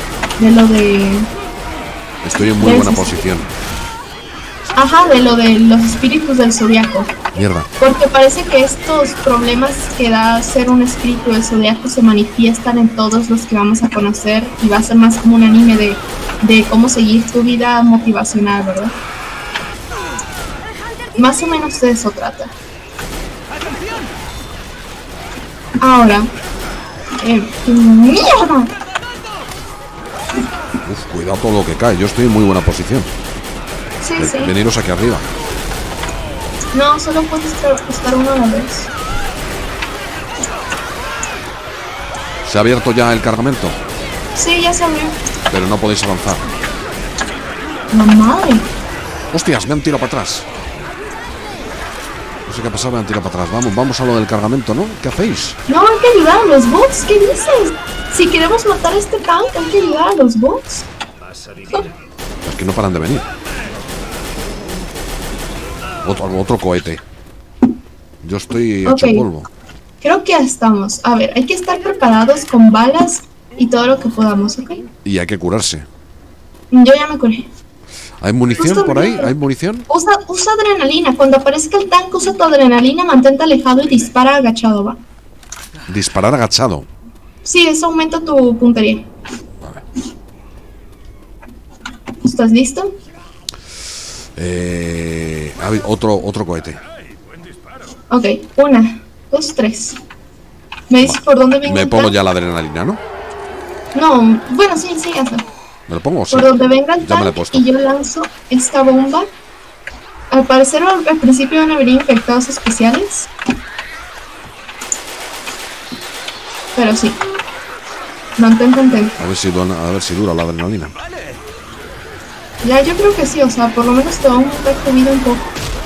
Estoy en muy buena posición. Ajá, de lo de los espíritus del zodiaco. Mierda. Porque parece que estos problemas que da ser un espíritu del zodiaco se manifiestan en todos los que vamos a conocer y va a ser más como un anime de cómo seguir tu vida motivacional, ¿verdad? Más o menos de eso trata. Ahora, ¡mierda! Uf, cuidado todo lo que cae. Yo estoy en muy buena posición. Sí, sí. Veniros aquí arriba. No, solo puedes estar uno a la vez. ¿Se ha abierto ya el cargamento? Sí, ya se abrió. Pero no podéis avanzar. ¡La madre! ¡Hostias! Me han tirado para atrás. No sé qué ha pasado, me han tirado para atrás. Vamos a lo del cargamento, ¿no? ¿Qué hacéis? No, hay que ayudar a los bots. ¿Qué dices? Si queremos matar a este tank, hay que ayudar a los bots. Es que no paran de venir. Otro cohete. Yo estoy hecho polvo. Creo que ya estamos. A ver, hay que estar preparados con balas y todo lo que podamos, ¿ok? Y hay que curarse. Yo ya me curé. ¿Hay munición por ahí? ¿Hay munición? Usa adrenalina. Cuando aparezca el tanque, usa tu adrenalina, mantente alejado y dispara agachado, ¿va? Disparar agachado. Sí, eso aumenta tu puntería. Vale. ¿Estás listo? Otro cohete. Ok, 1, 2, 3. ¿Me dices por dónde venga? Me pongo ya la adrenalina, ¿no? No, bueno, sí, hazlo. ¿Me lo pongo? Sí. Por donde venga el Ya me lo he tanque puesto. y yo lanzo esta bomba. Al parecer al principio van a venir infectados especiales. Pero sí. Mantente atento. A ver si dura la adrenalina. Ya, yo creo que sí, o sea, por lo menos te va a aumentar tu vida un poco.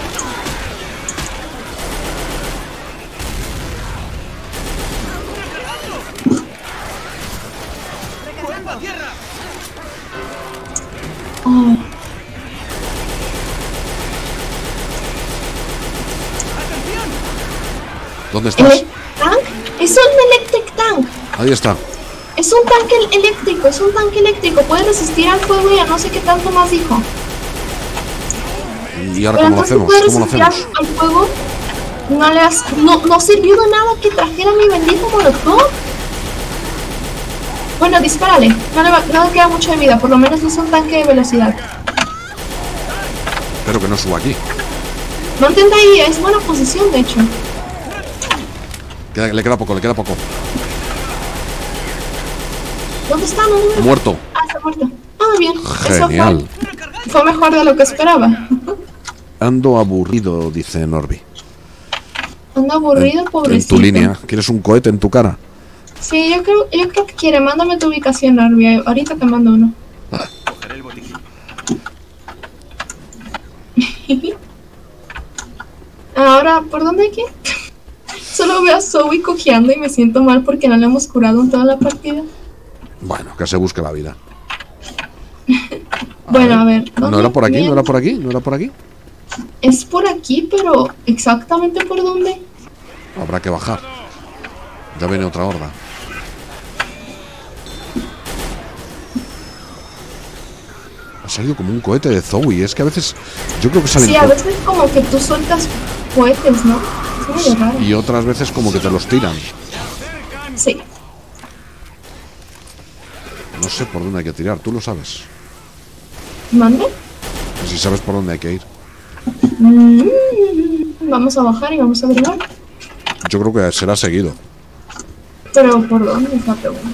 Oh. ¿Dónde estás? ¿Tank? Es un electric tank. Ahí está. Es un tanque eléctrico, Puede resistir al fuego y a no sé qué tanto más dijo. ¿Y ahora Pero cómo lo entonces hacemos? puedes ¿Cómo lo resetear hacemos? el juego. No sirvió de nada que trajera mi bendito molotov. Bueno, dispárale. No le queda mucho de vida. Por lo menos no es un tanque de velocidad. Espero que no suba aquí. Mantente ahí. Es buena posición, de hecho. Le queda poco, le queda poco. ¿Dónde está? No, no, no. Muerto. Ah, está muerto. Ah, bien. Genial. Eso fue mejor de lo que esperaba. Ando aburrido, dice Norby. Ando aburrido, pobrecito. En tu línea. ¿Quieres un cohete en tu cara? Sí, yo creo que quiere. Mándame tu ubicación, Norby. Ahorita te mando uno. Cogeré el botiquín. Ahora, ¿por dónde hay que ir? Solo veo a Zoe cojeando y me siento mal porque no le hemos curado en toda la partida. Bueno, que se busque la vida. Bueno, a ver. ¿No era por aquí? ¿No era por aquí? ¿No era por aquí? Es por aquí, pero ¿exactamente por dónde? Habrá que bajar. Ya viene otra horda. Ha salido como un cohete de Zoe. Es que a veces... Yo creo que salen... Sí, a veces como que tú sueltas cohetes, ¿no? Es muy raro. Y otras veces como que te los tiran. Sí. No sé por dónde hay que tirar. ¿Tú lo sabes? ¿Mande? Si sabes por dónde hay que ir. Vamos a bajar y vamos a averiguar. Yo creo que será seguido. Pero ¿por dónde es la pregunta?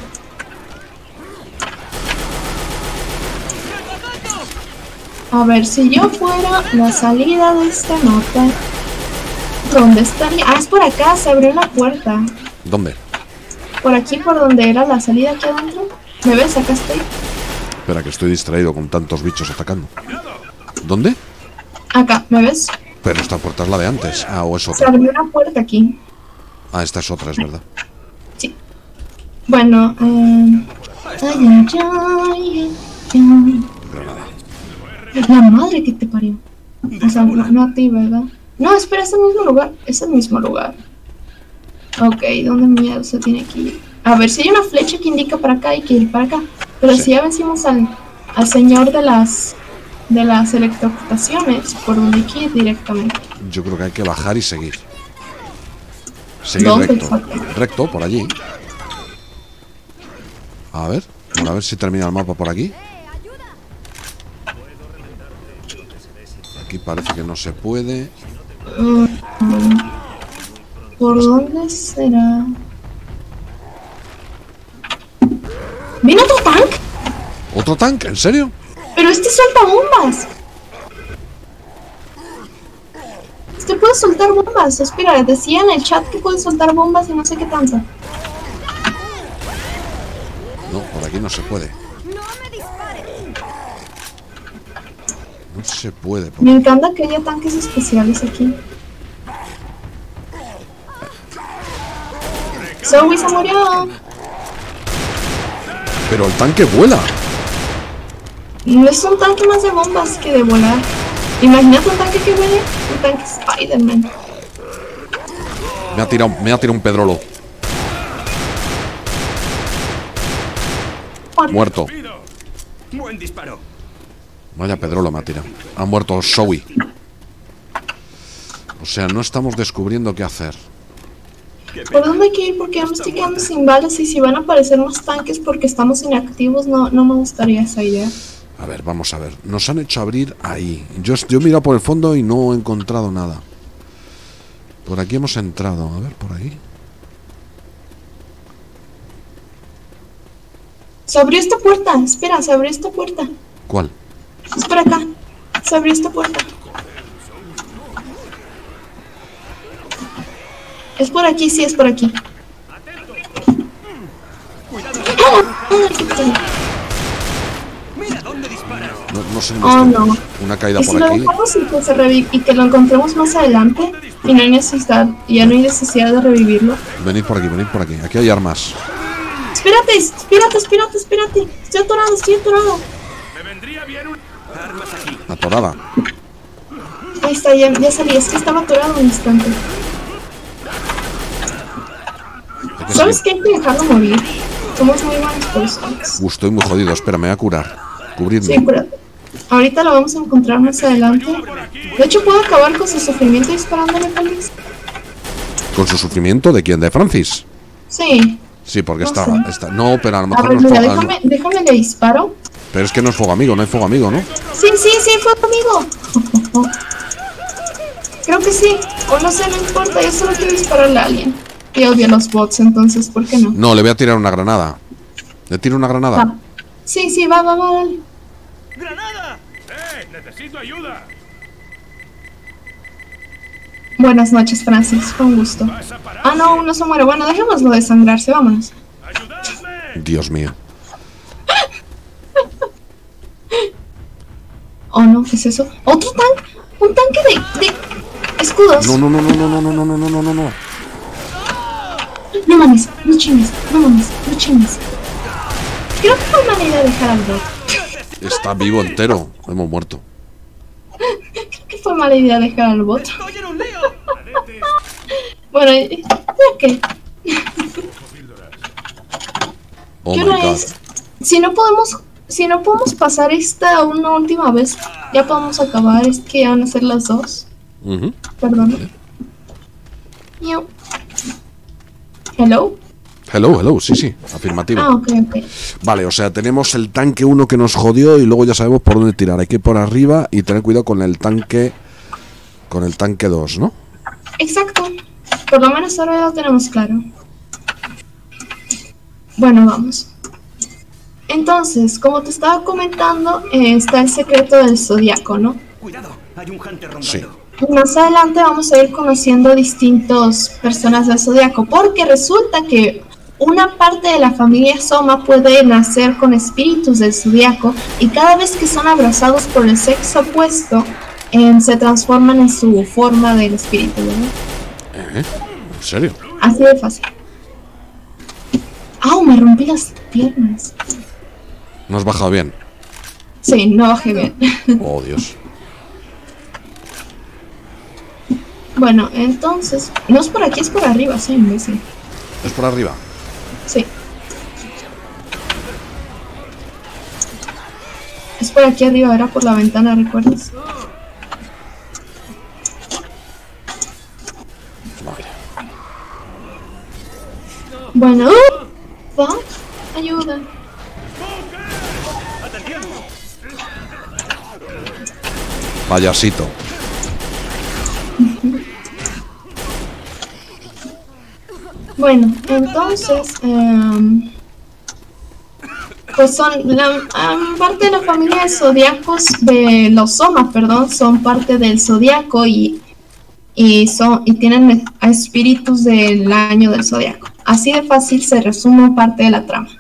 A ver, si yo fuera la salida de este mapa, ¿dónde estaría? Ah, es por acá, se abrió una puerta. ¿Dónde? Por aquí, por donde era la salida aquí adentro. ¿Me ves? Acá estoy. Espera, que estoy distraído con tantos bichos atacando. ¿Dónde? Acá, ¿me ves? Pero esta puerta es la de antes. Ah, o es Se otra. abrió una puerta aquí. Ah, esta es otra, es verdad. Sí. Bueno, ay, ay, ay, ay. La madre que te parió. O sea, no a ti, ¿verdad? No, espera, es el mismo lugar. Es el mismo lugar. Ok, ¿dónde miedo se tiene que ir? A ver, si hay una flecha que indica para acá, hay que ir para acá. Pero si ya vencimos al señor de las electrocutaciones, por donde hay que ir directamente. Yo creo que hay que bajar y seguir. Seguir ¿Dónde recto. exacto? Recto, por allí. A ver si termina el mapa por aquí. Aquí parece que no se puede. ¿Por dónde será? ¿Viene otro tanque? ¿Otro tanque? ¿En serio? Pero este suelta bombas. Este puede soltar bombas. Espera, decía en el chat que puede soltar bombas y no sé qué tanto. No, por aquí no se puede. No se puede. Me encanta que haya tanques especiales aquí. Zoe se murió. Pero el tanque vuela. No es un tanque más de bombas que de volar. Imagínate un tanque que vuele. Un tanque Spider-Man. Me ha tirado un pedrolo. Muerto. Buen disparo. Vaya pedrolo me ha tirado. Ha muerto Zoe. O sea, no estamos descubriendo qué hacer. ¿Por dónde hay que ir? Porque ya me estoy quedando sin balas y si van a aparecer más tanques porque estamos inactivos, no me gustaría esa idea. A ver, vamos a ver. Nos han hecho abrir ahí. Yo he mirado por el fondo y no he encontrado nada. Por aquí hemos entrado. A ver, por ahí. Se abrió esta puerta. Espera, se abrió esta puerta. ¿Cuál? Es por acá. Se abrió esta puerta. Es por aquí, sí, es por aquí. Mira dónde disparas. No sé. Oh, no. Una caída ¿Y si por lo aquí. dejamos y que lo encontremos más adelante? Y no hay necesidad, ya no hay necesidad de revivirlo. Venid por aquí, venid por aquí. Aquí hay armas. Espérate. Estoy atorado. Me vendría bien un... Armas aquí. Atorada. Ahí está, ya salí. Es que estaba atorado un instante. Hay que ¿Sabes seguir. qué? Hay que dejarlo morir. Somos muy buenas personas. Estoy muy jodido. Espera, me voy a curar. Cubrirme. Sí, cúrate. Ahorita lo vamos a encontrar más adelante. De hecho, puedo acabar con su sufrimiento disparándole, Félix. ¿Con su sufrimiento de quién? ¿De Francis? Sí. Sí, porque No está, sé. está. No, pero a lo A mejor ver, no es mira, fuego. déjame le disparo. Pero es que no es fuego amigo, no hay fuego amigo, ¿no? Sí, fue conmigo. Creo que sí. O no sé, no importa. Yo solo quiero dispararle a alguien. Y odio a los bots, entonces, ¿por qué no? No, le voy a tirar una granada. ¿Le tiro una granada? Va. Sí, va, dale. ¡Granada! ¡Necesito ayuda! Buenas noches, Francis. Fue un gusto. Ah, no, uno se muere. Bueno, dejémoslo desangrarse. Vámonos. ¡Ayudadme! Dios mío. Oh, no, ¿qué es eso? ¿Otro tanque? Un tanque de escudos. No, no, no, no, no, no, no, no, no, no, no, no. No mames, no chingues. Creo que fue mala idea dejar al bot. Está vivo entero. Hemos muerto. Creo que fue mala idea dejar al bot. ¡Estoy en un lío! Bueno, ya que. Oh ¿Qué my hora god. es? Si no podemos pasar esta una última vez, ya podemos acabar. Es que ya van a ser las 2. Ujú. Perdón. Miau. Hello. Hello, sí, afirmativo. Ah, ok. Vale, o sea, tenemos el tanque 1 que nos jodió y luego ya sabemos por dónde tirar. Hay que ir por arriba y tener cuidado con el tanque 2, ¿no? Exacto. Por lo menos ahora ya lo tenemos claro. Bueno, vamos. Entonces, como te estaba comentando, está el secreto del zodiaco, ¿no? Cuidado, hay un hunter rondando. Sí. Más adelante vamos a ir conociendo distintas personas del zodiaco, porque resulta que una parte de la familia Soma puede nacer con espíritus del zodiaco y cada vez que son abrazados por el sexo opuesto, se transforman en su forma del espíritu, ¿verdad? ¿En serio? Así de fácil. ¡Au! Me rompí las piernas. ¿No has bajado bien? Sí, no bajé bien. Oh, Dios. Bueno, entonces, no es por aquí, es por arriba, soy imbécil. ¿Es por arriba? Sí. Es por aquí arriba, era por la ventana, ¿recuerdas? Vale. Bueno, ¿va? Ayuda. Payasito. Bueno, entonces, pues son parte de la familia de zodiacos, de los Somas, perdón, son parte del zodiaco y tienen espíritus del año del zodiaco. Así de fácil se resume parte de la trama.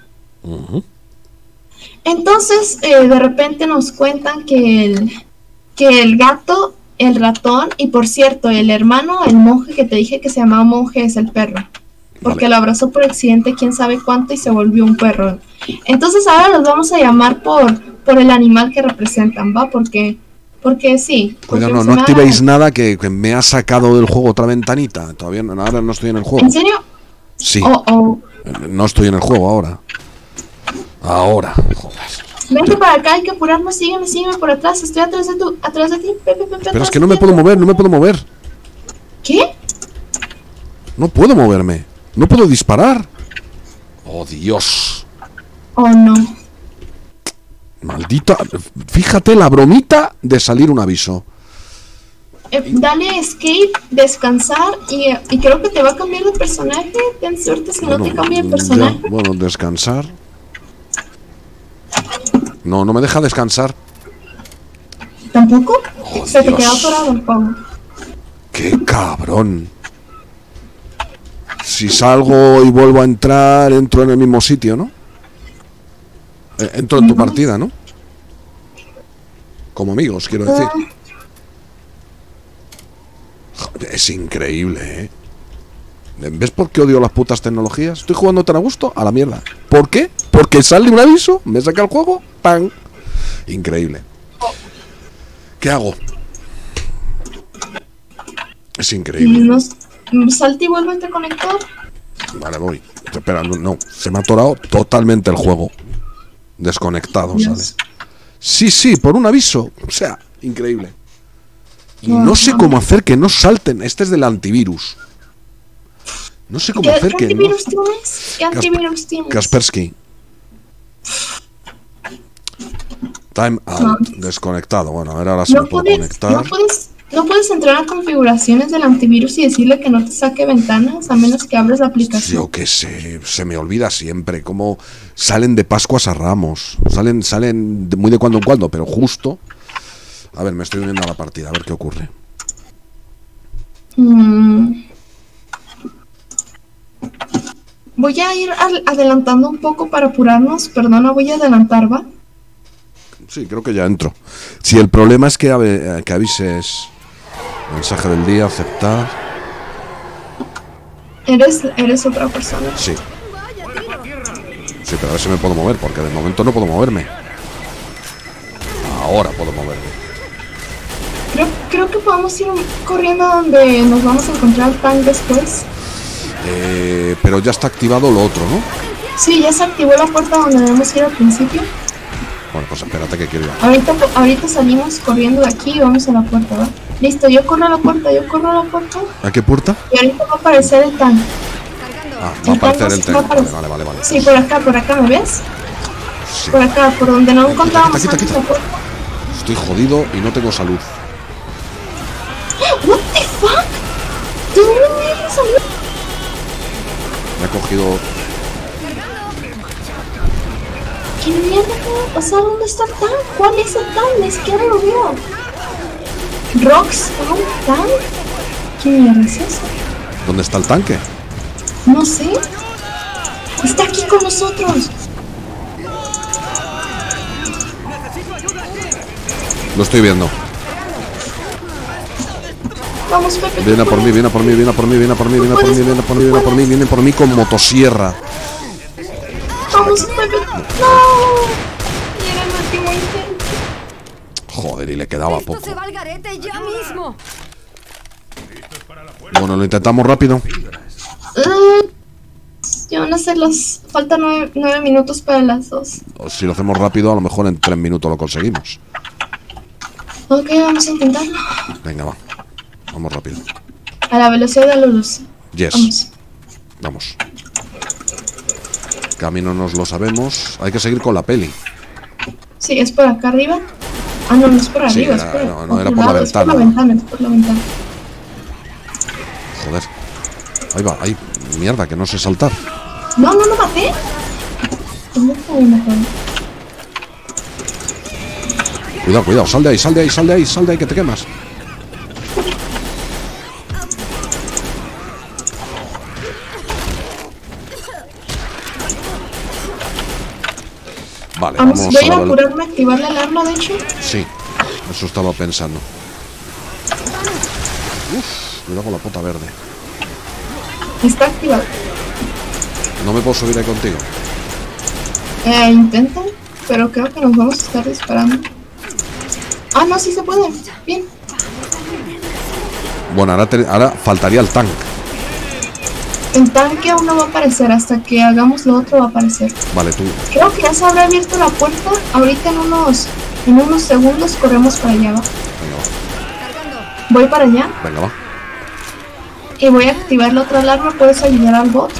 Entonces, de repente nos cuentan que el gato, el ratón y, por cierto, el hermano, el monje que te dije que se llamaba monje, es el perro. Porque lo abrazó por accidente quién sabe cuánto y se volvió un perro. Entonces ahora los vamos a llamar por el animal que representan, ¿va? Porque sí. Porque Cuidado, no activéis nada que me ha sacado del juego otra ventanita. Todavía ahora no estoy en el juego. ¿En serio? Sí. Oh. No estoy en el juego ahora. Ahora, joder. Vente para acá, hay que apurarnos, sígueme por atrás, estoy atrás de ti. Pero es que no me puedo mover. ¿Qué? No puedo moverme. No puedo disparar. Oh, Dios. Oh, no. Maldita. Fíjate la bromita de salir un aviso. Dale escape, descansar y creo que te va a cambiar de personaje. Ten suerte si no te cambia de personaje. Ya, bueno, descansar. No me deja descansar. ¿Tampoco? Oh, Se te Dios. quedó atorado el juego. ¡Qué cabrón! Si salgo y vuelvo a entrar, entro en el mismo sitio, ¿no? Entro en tu partida, ¿no? Como amigos, quiero decir. Joder, es increíble, ¿eh? ¿Ves por qué odio las putas tecnologías? Estoy jugando tan a gusto, a la mierda. ¿Por qué? Porque sale un aviso, me saca el juego, ¡pam! Increíble. ¿Qué hago? Es increíble. Salte y vuelve a conectar. Vale, voy. Espera, no, se me ha atorado totalmente el juego. Desconectado, Dios. ¿sale? Sí, sí, por un aviso. O sea, increíble. Y no sé cómo hacer que no salten. Este es del antivirus. No sé cómo hacer que no... ¿Qué antivirus tienes? Kaspersky. Time out. Desconectado. Bueno, a ver ahora si me puedo conectar. No puedes entrar a configuraciones del antivirus y decirle que no te saque ventanas a menos que abras la aplicación. Yo qué sé, se me olvida siempre cómo salen de Pascuas a Ramos. Salen muy de cuando en cuando, pero justo. A ver, me estoy uniendo a la partida, a ver qué ocurre. Voy a ir adelantando un poco para apurarnos. Perdona, voy a adelantar, ¿va? Sí, creo que ya entro. Si el problema es que avises. Mensaje del día, aceptar. ¿Eres otra persona? Sí. Sí, pero a ver si me puedo mover, porque de momento no puedo moverme. Ahora puedo moverme. Creo que podemos ir corriendo a donde nos vamos a encontrar al tank después. Pero ya está activado lo otro, ¿no? Sí, ya se activó la puerta donde debemos ir al principio. Bueno, pues espérate que quiero ir. Ahorita salimos corriendo de aquí y vamos a la puerta, ¿va? Listo, yo corro a la puerta. ¿A qué puerta? Y ahorita va a aparecer el tank. Va a aparecer el tank. Vale. Sí, por acá, ¿me ves? Sí. Por acá, por donde no encontrábamos antes la puerta. Estoy jodido y no tengo salud. What the fuck? ¿De dónde me salud? Me ha cogido... ¿Qué mierda? O sea, ¿dónde está el tank? ¿Cuál es el tank? Ni siquiera lo veo. ¿Rox tank? ¿Qué mierda es eso? ¿Dónde está el tanque? No sé. Está aquí con nosotros. Lo estoy viendo. Vamos, Pepe. Viene por mí, viene por mí con motosierra. Vamos, Pepe. No. Y era el último intento. Joder, y le quedaba poco. Se va al garete ya mismo. Bueno, lo intentamos rápido. Ya van a ser faltan 9 minutos para las 2. O si lo hacemos rápido, a lo mejor en 3 minutos lo conseguimos. Ok, vamos a intentarlo. Venga, va. Vamos rápido. A la velocidad de la luz. Yes. Vamos. Camino nos lo sabemos. Hay que seguir con la peli. Sí, es por acá arriba. Ah, no es por arriba. Sí, es no, era por la ventana. Es por la ventana. Joder. Ahí va, ahí. Mierda, que no sé saltar. No maté. ¿Dónde está mi mejor? Cuidado, sal de ahí, que te quemas. Vale, vamos voy a apurarme a activar la alarma, de hecho. Sí, eso estaba pensando. Cuidado con la pota verde. Está activado. No me puedo subir ahí contigo. Intentan, pero creo que nos vamos a estar disparando. Ah, no, sí se puede. Bien. Bueno, ahora faltaría el tanque. El tanque aún no va a aparecer. Hasta que hagamos lo otro va a aparecer. Vale, tú. Creo que ya se habrá abierto la puerta. Ahorita en unos segundos corremos para allá, ¿va? Venga, va. Voy para allá. Venga, va. Y voy a activar la otra alarma. ¿Puedes ayudar al bot?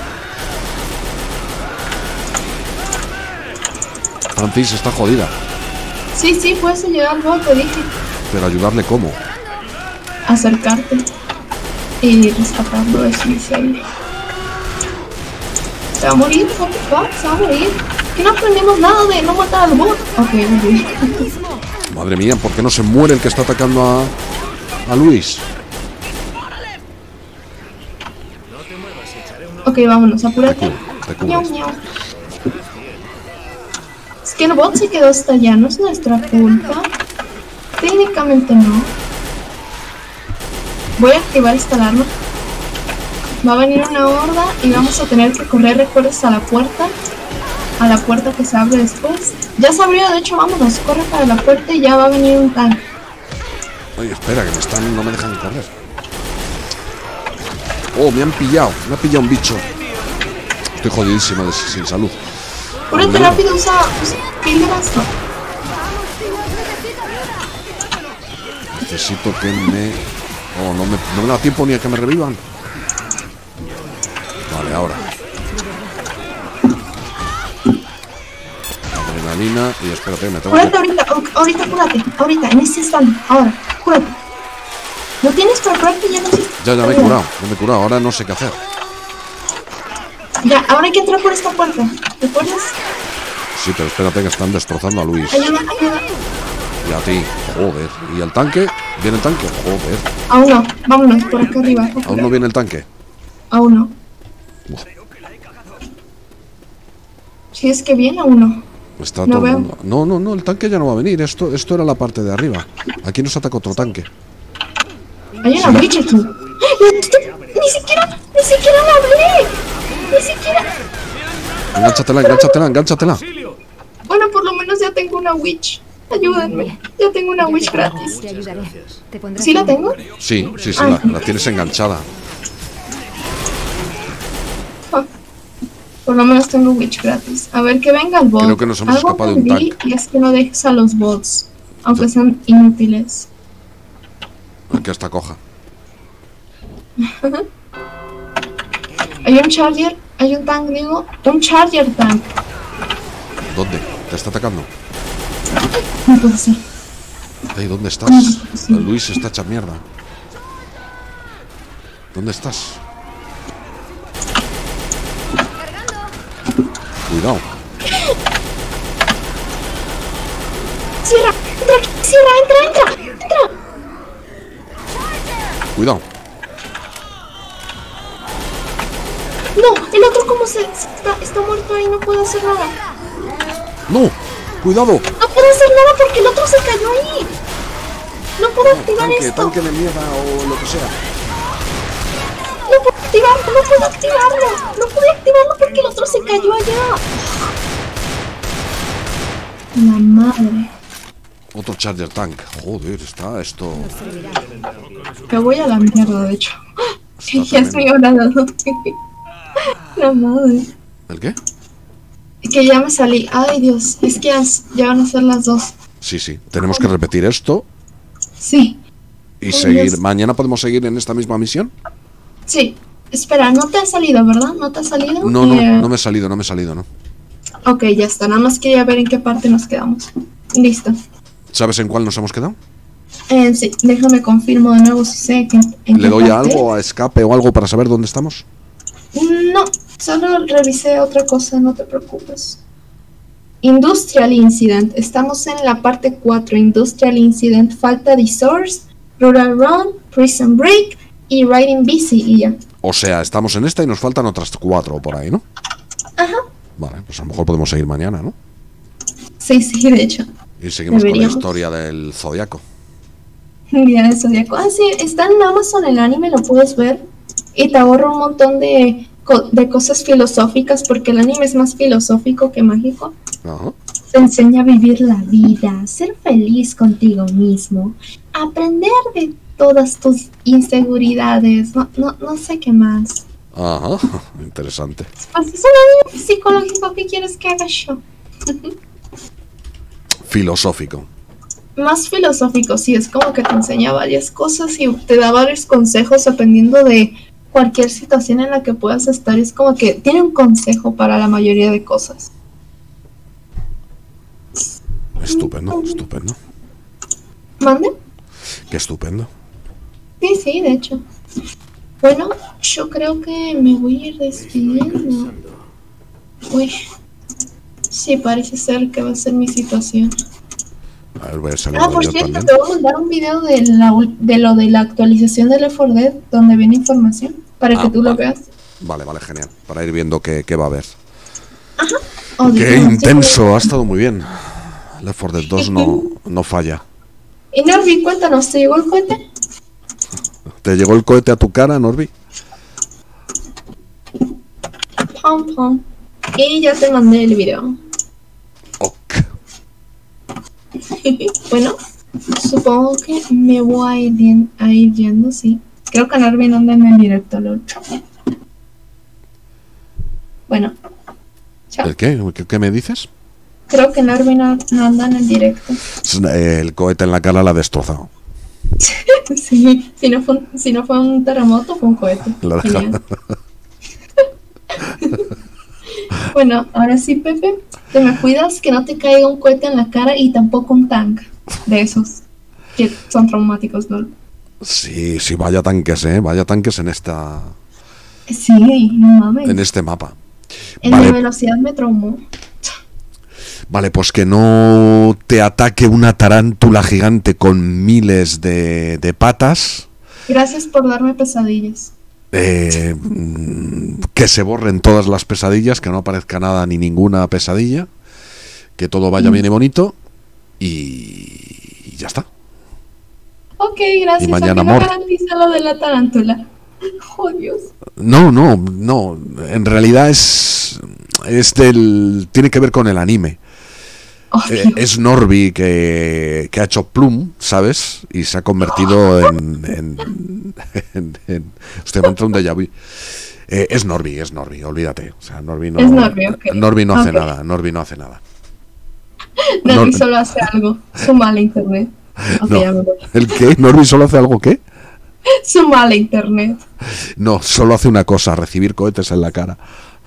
Francis está jodida. Sí, puedes ayudar al bot, te dije. Pero ayudarle ¿cómo? Acercarte y rescatarlo es miseria. Se va a morir, what the fuck, se va a morir. Que no aprendemos nada de no matar al bot. Ok. Madre mía, ¿por qué no se muere el que está atacando a Luis? Ok, vámonos, apúrate. Te cubres. Miau. Es que el bot se quedó hasta allá, no es nuestra culpa. Técnicamente no. Voy a activar esta alarma. Va a venir una horda y vamos a tener que correr, recuerdas, a la puerta que se abre después. Ya se abrió, de hecho, vámonos, corre para la puerta y ya va a venir un tanque. Oye, espera, que no me dejan correr. Oh, me ha pillado un bicho. Estoy jodidísimo sin salud. Cúrate rápido, usa píldoras. Necesito que me... Oh, no me da tiempo ni a que me revivan. Vale, ahora. Adrenalina y espérate, me tengo Cúrate que... ahorita, cúrate. Ahorita, en este instante. Ahora, cúrate. ¿No tienes para curarte? Ya no sé. Ya me he curado, ahora no sé qué hacer. Ya, ahora hay que entrar por esta puerta. ¿Te acuerdas? Sí, pero espérate que están destrozando a Luis. Ayuda. Y a ti, joder. ¿Y el tanque? ¿Viene el tanque? Joder. Aún no, vámonos por acá arriba. ¿Aún no viene el tanque? Aún no. Buah, Si es que viene, aún no. está No todo el veo. mundo. No, el tanque ya no va a venir. Esto era la parte de arriba. Aquí nos ataca otro tanque. Hay una witch aquí. Ni siquiera la hablé. Ni siquiera. Engánchatela. Bueno, por lo menos ya tengo una witch. Ayúdenme. Ya tengo una witch gratis. Te ayudaré. Te pondrás Ah, ¿Sí la tengo? Sí, la tienes enganchada. Ah, por lo menos tengo witch gratis. A ver, que venga el bot. Creo que nos hemos Algo escapado de un aprendí, tanque. y es que no dejes a los bots, aunque sean inútiles. Aquí está coja. Hay un charger, hay un tank, digo. Un charger tank. ¿Dónde? ¿Te está atacando? No puede ser. Ey, ¿dónde estás? Sí. Luis está hecha mierda. ¿Dónde estás? Cuidado. Cierra, entra aquí, cierra, entra. Cuidado. No, el otro como está muerto ahí, no puedo hacer nada. ¡No! ¡Cuidado! No puedo hacer nada porque el otro se cayó ahí. No puedo activar esto. Tanque de mierda o lo que sea. No puedo activarlo. No pude activarlo porque el otro se cayó allá. La madre. Otro charger tank. Joder, está esto. Me voy a la mierda, de hecho. Está Ya es mi hora de dormir. La madre. ¿El qué? Que ya me salí. Ay, Dios. Es que ya van a ser las 2. Sí. Tenemos que repetir esto Sí. y Ay, seguir. Dios. ¿Mañana podemos seguir en esta misma misión? Sí. Espera, no te ha salido, ¿verdad? ¿No te ha salido? No me he salido, ¿no? Ok, ya está. Nada más quería ver en qué parte nos quedamos. Listo. ¿Sabes en cuál nos hemos quedado? Sí, déjame confirmo de nuevo si sé que, en ¿Le qué doy a parte. algo, a escape o algo para saber dónde estamos? No, solo revisé otra cosa, no te preocupes. Industrial Incident. Estamos en la parte 4. Industrial Incident. Falta The Source, Rural Run, Prison Break y Riding Busy y ya. O sea, estamos en esta y nos faltan otras 4 por ahí, ¿no? Ajá. Vale, pues a lo mejor podemos seguir mañana, ¿no? Sí, de hecho. Y seguimos Deberíamos. con la historia del Zodiaco. Día de Zodiaco. Ah, sí, está en Amazon el anime, lo puedes ver. Y te ahorra un montón de cosas filosóficas, porque el anime es más filosófico que mágico. Ajá. Te enseña a vivir la vida, a ser feliz contigo mismo, a aprender de todas tus inseguridades, no sé qué más. Ajá, interesante. Pues es un anime psicológico, ¿qué quieres que haga yo? Filosófico. Más filosófico, sí, es como que te enseña varias cosas y te da varios consejos dependiendo de cualquier situación en la que puedas estar. Es como que tiene un consejo para la mayoría de cosas. Estupendo. ¿Mande? Qué estupendo. Sí, de hecho. Bueno, yo creo que me voy a ir despidiendo. Uy. Sí, parece ser que va a ser mi situación. A ver, voy a salir Por yo cierto, también. te voy a mandar un video de lo de la actualización de Left 4 Dead, donde viene información, para que tú lo veas. Vale, genial. Para ir viendo qué va a haber. Oh, Qué Dios, intenso, ha estado muy bien. Left 4 Dead 2 no falla. Y Norby, cuéntanos, ¿te llegó el cohete? ¿Te llegó el cohete a tu cara, Norby? Pum, pum. Y ya te mandé el video. Ok. Bueno, supongo que me voy a ir yendo, sí. Creo que Norby no anda en el directo, LOL. Bueno, chao. ¿El qué? ¿Qué me dices? Creo que Norby no anda en el directo. El cohete en la cara la ha destrozado. Sí, si no fue un terremoto, fue un cohete. Genial. Bueno, ahora sí, Pepe, te me cuidas que no te caiga un cohete en la cara y tampoco un tank de esos que son traumáticos, ¿no? Sí, sí, vaya tanques en esta... Sí, no mames. En este mapa. En Vale. la velocidad me traumó. Vale, pues que no te ataque una tarántula gigante con miles de patas. Gracias por darme pesadillas. Que se borren todas las pesadillas, que no aparezca nada ni ninguna pesadilla, que todo vaya bien y bonito y ya está. Ok, gracias. Y mañana aunque no amor. garantiza lo de la tarántula. Oh, Dios. No, en realidad tiene que ver con el anime. Oh, Dios. Es Norby que ha hecho Plum, ¿sabes? Y se ha convertido Usted me entra un déjà vu. Es Norby, olvídate. O sea, Norby no, Es Norby, ok. Norby no hace Ok. nada, Norby no hace nada. Norby solo hace algo. Suma a internet. Ok, No. ya me voy. ¿El qué? ¿Norby solo hace algo qué? Suma a internet. No, solo hace una cosa, recibir cohetes en la cara.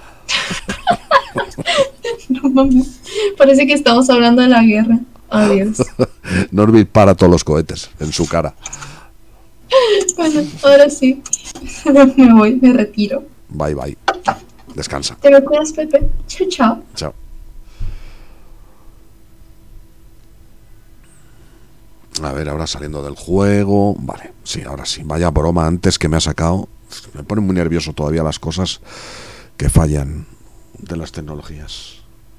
No mames. Parece que estamos hablando de la guerra. Adiós. Norby para todos los cohetes en su cara. Bueno, ahora sí. Me voy, me retiro. Bye, bye. Descansa. Te me cuidas, Pepe. Chao, chao. Chao. A ver, ahora saliendo del juego. Vale, sí, ahora sí. Vaya broma antes que me ha sacado. Me ponen muy nervioso todavía las cosas que fallan de las tecnologías.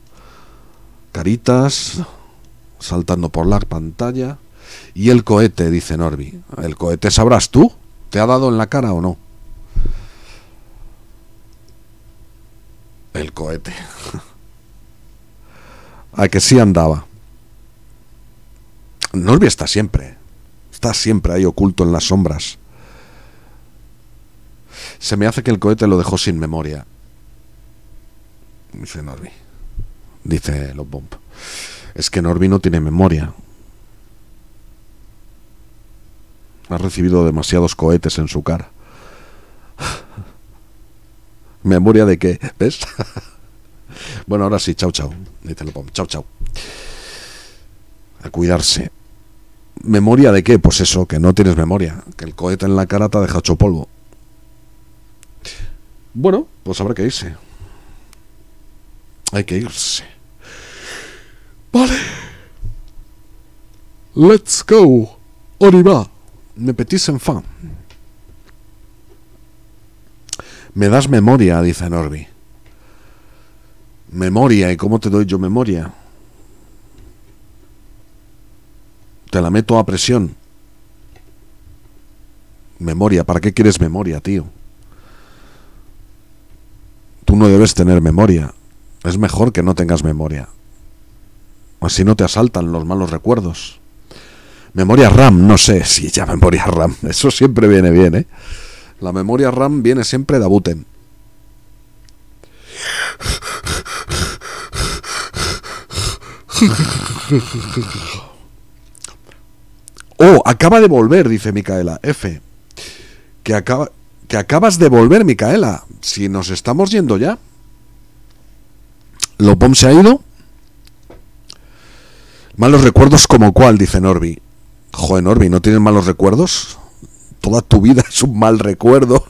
Caritas saltando por la pantalla. Y el cohete, dice Norby. ¿El cohete sabrás tú? ¿Te ha dado en la cara o no? El cohete. A que sí andaba. Norby está siempre ahí oculto en las sombras. Se me hace que el cohete lo dejó sin memoria, dice Norby. Dice Lobomb. Es que Norby no tiene memoria. Ha recibido demasiados cohetes en su cara. ¿Memoria de qué? ¿Ves? Bueno, ahora sí, chao, chao. Dice Lobomb. Chao, chao. A cuidarse. ¿Memoria de qué? Pues eso, que no tienes memoria. Que el cohete en la cara te ha dejado hecho polvo. Bueno, pues habrá que irse. Hay que irse. Vale. Let's go. On y va. Me petits enfants. Me das memoria, dice Norby. Memoria, ¿y cómo te doy yo memoria? Te la meto a presión. Memoria, ¿para qué quieres memoria, tío? Tú no debes tener memoria. Es mejor que no tengas memoria. Así no te asaltan los malos recuerdos. Memoria RAM, no sé si ya memoria RAM. Eso siempre viene bien, ¿eh? La memoria RAM viene siempre de Abuten. Oh, acaba de volver, dice Micaela. F. Que acabas de volver, Micaela. Si nos estamos yendo ya. ¿Lobomb se ha ido? Malos recuerdos como cuál, dice Norby. Joder, Norby, ¿no tienes malos recuerdos? Toda tu vida es un mal recuerdo.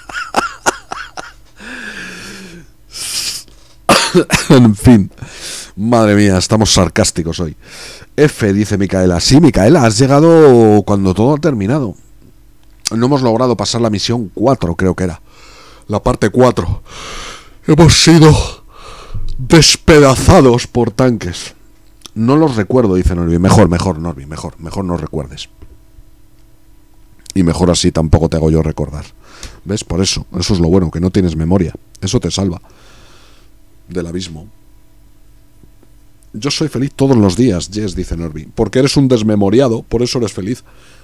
En fin. Madre mía, estamos sarcásticos hoy. F, dice Micaela. Sí, Micaela, has llegado cuando todo ha terminado. No hemos logrado pasar la misión 4, creo que era. La parte 4. Hemos sido despedazados por tanques. No los recuerdo, dice Norby. Mejor, Norby, mejor no recuerdes. Y mejor así tampoco te hago yo recordar. ¿Ves? Por eso es lo bueno, que no tienes memoria. Eso te salva del abismo. Yo soy feliz todos los días, Jess, dice Norby. Porque eres un desmemoriado, por eso eres feliz.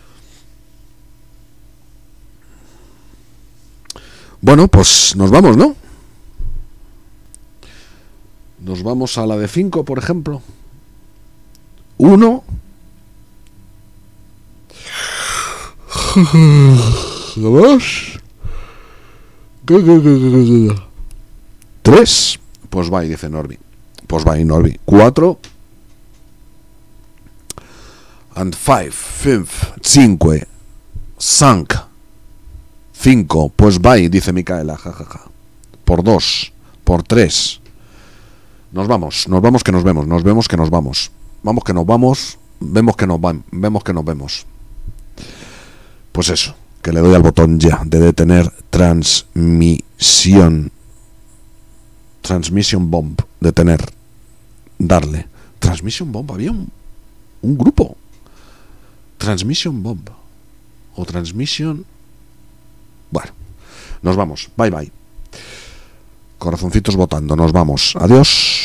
Bueno, pues nos vamos, ¿no? Nos vamos a la de 5, por ejemplo. 1. Dos. 3. Pues va, dice Norby. Pues va, Norby. 4. And 5. 5. Pues va, dice Micaela. Jajaja. Por 2. Por 3. Nos vamos que nos vemos. Nos vemos que nos vamos. Vamos que nos vamos. Vemos que nos vemos. Pues eso. Que le doy al botón ya de detener transmisión. Transmission bomb. Detener. Darle. Transmission bomb. Había un grupo. Transmission bomb. O transmission. Bueno. Nos vamos. Bye bye. Corazoncitos votando. Nos vamos. Adiós.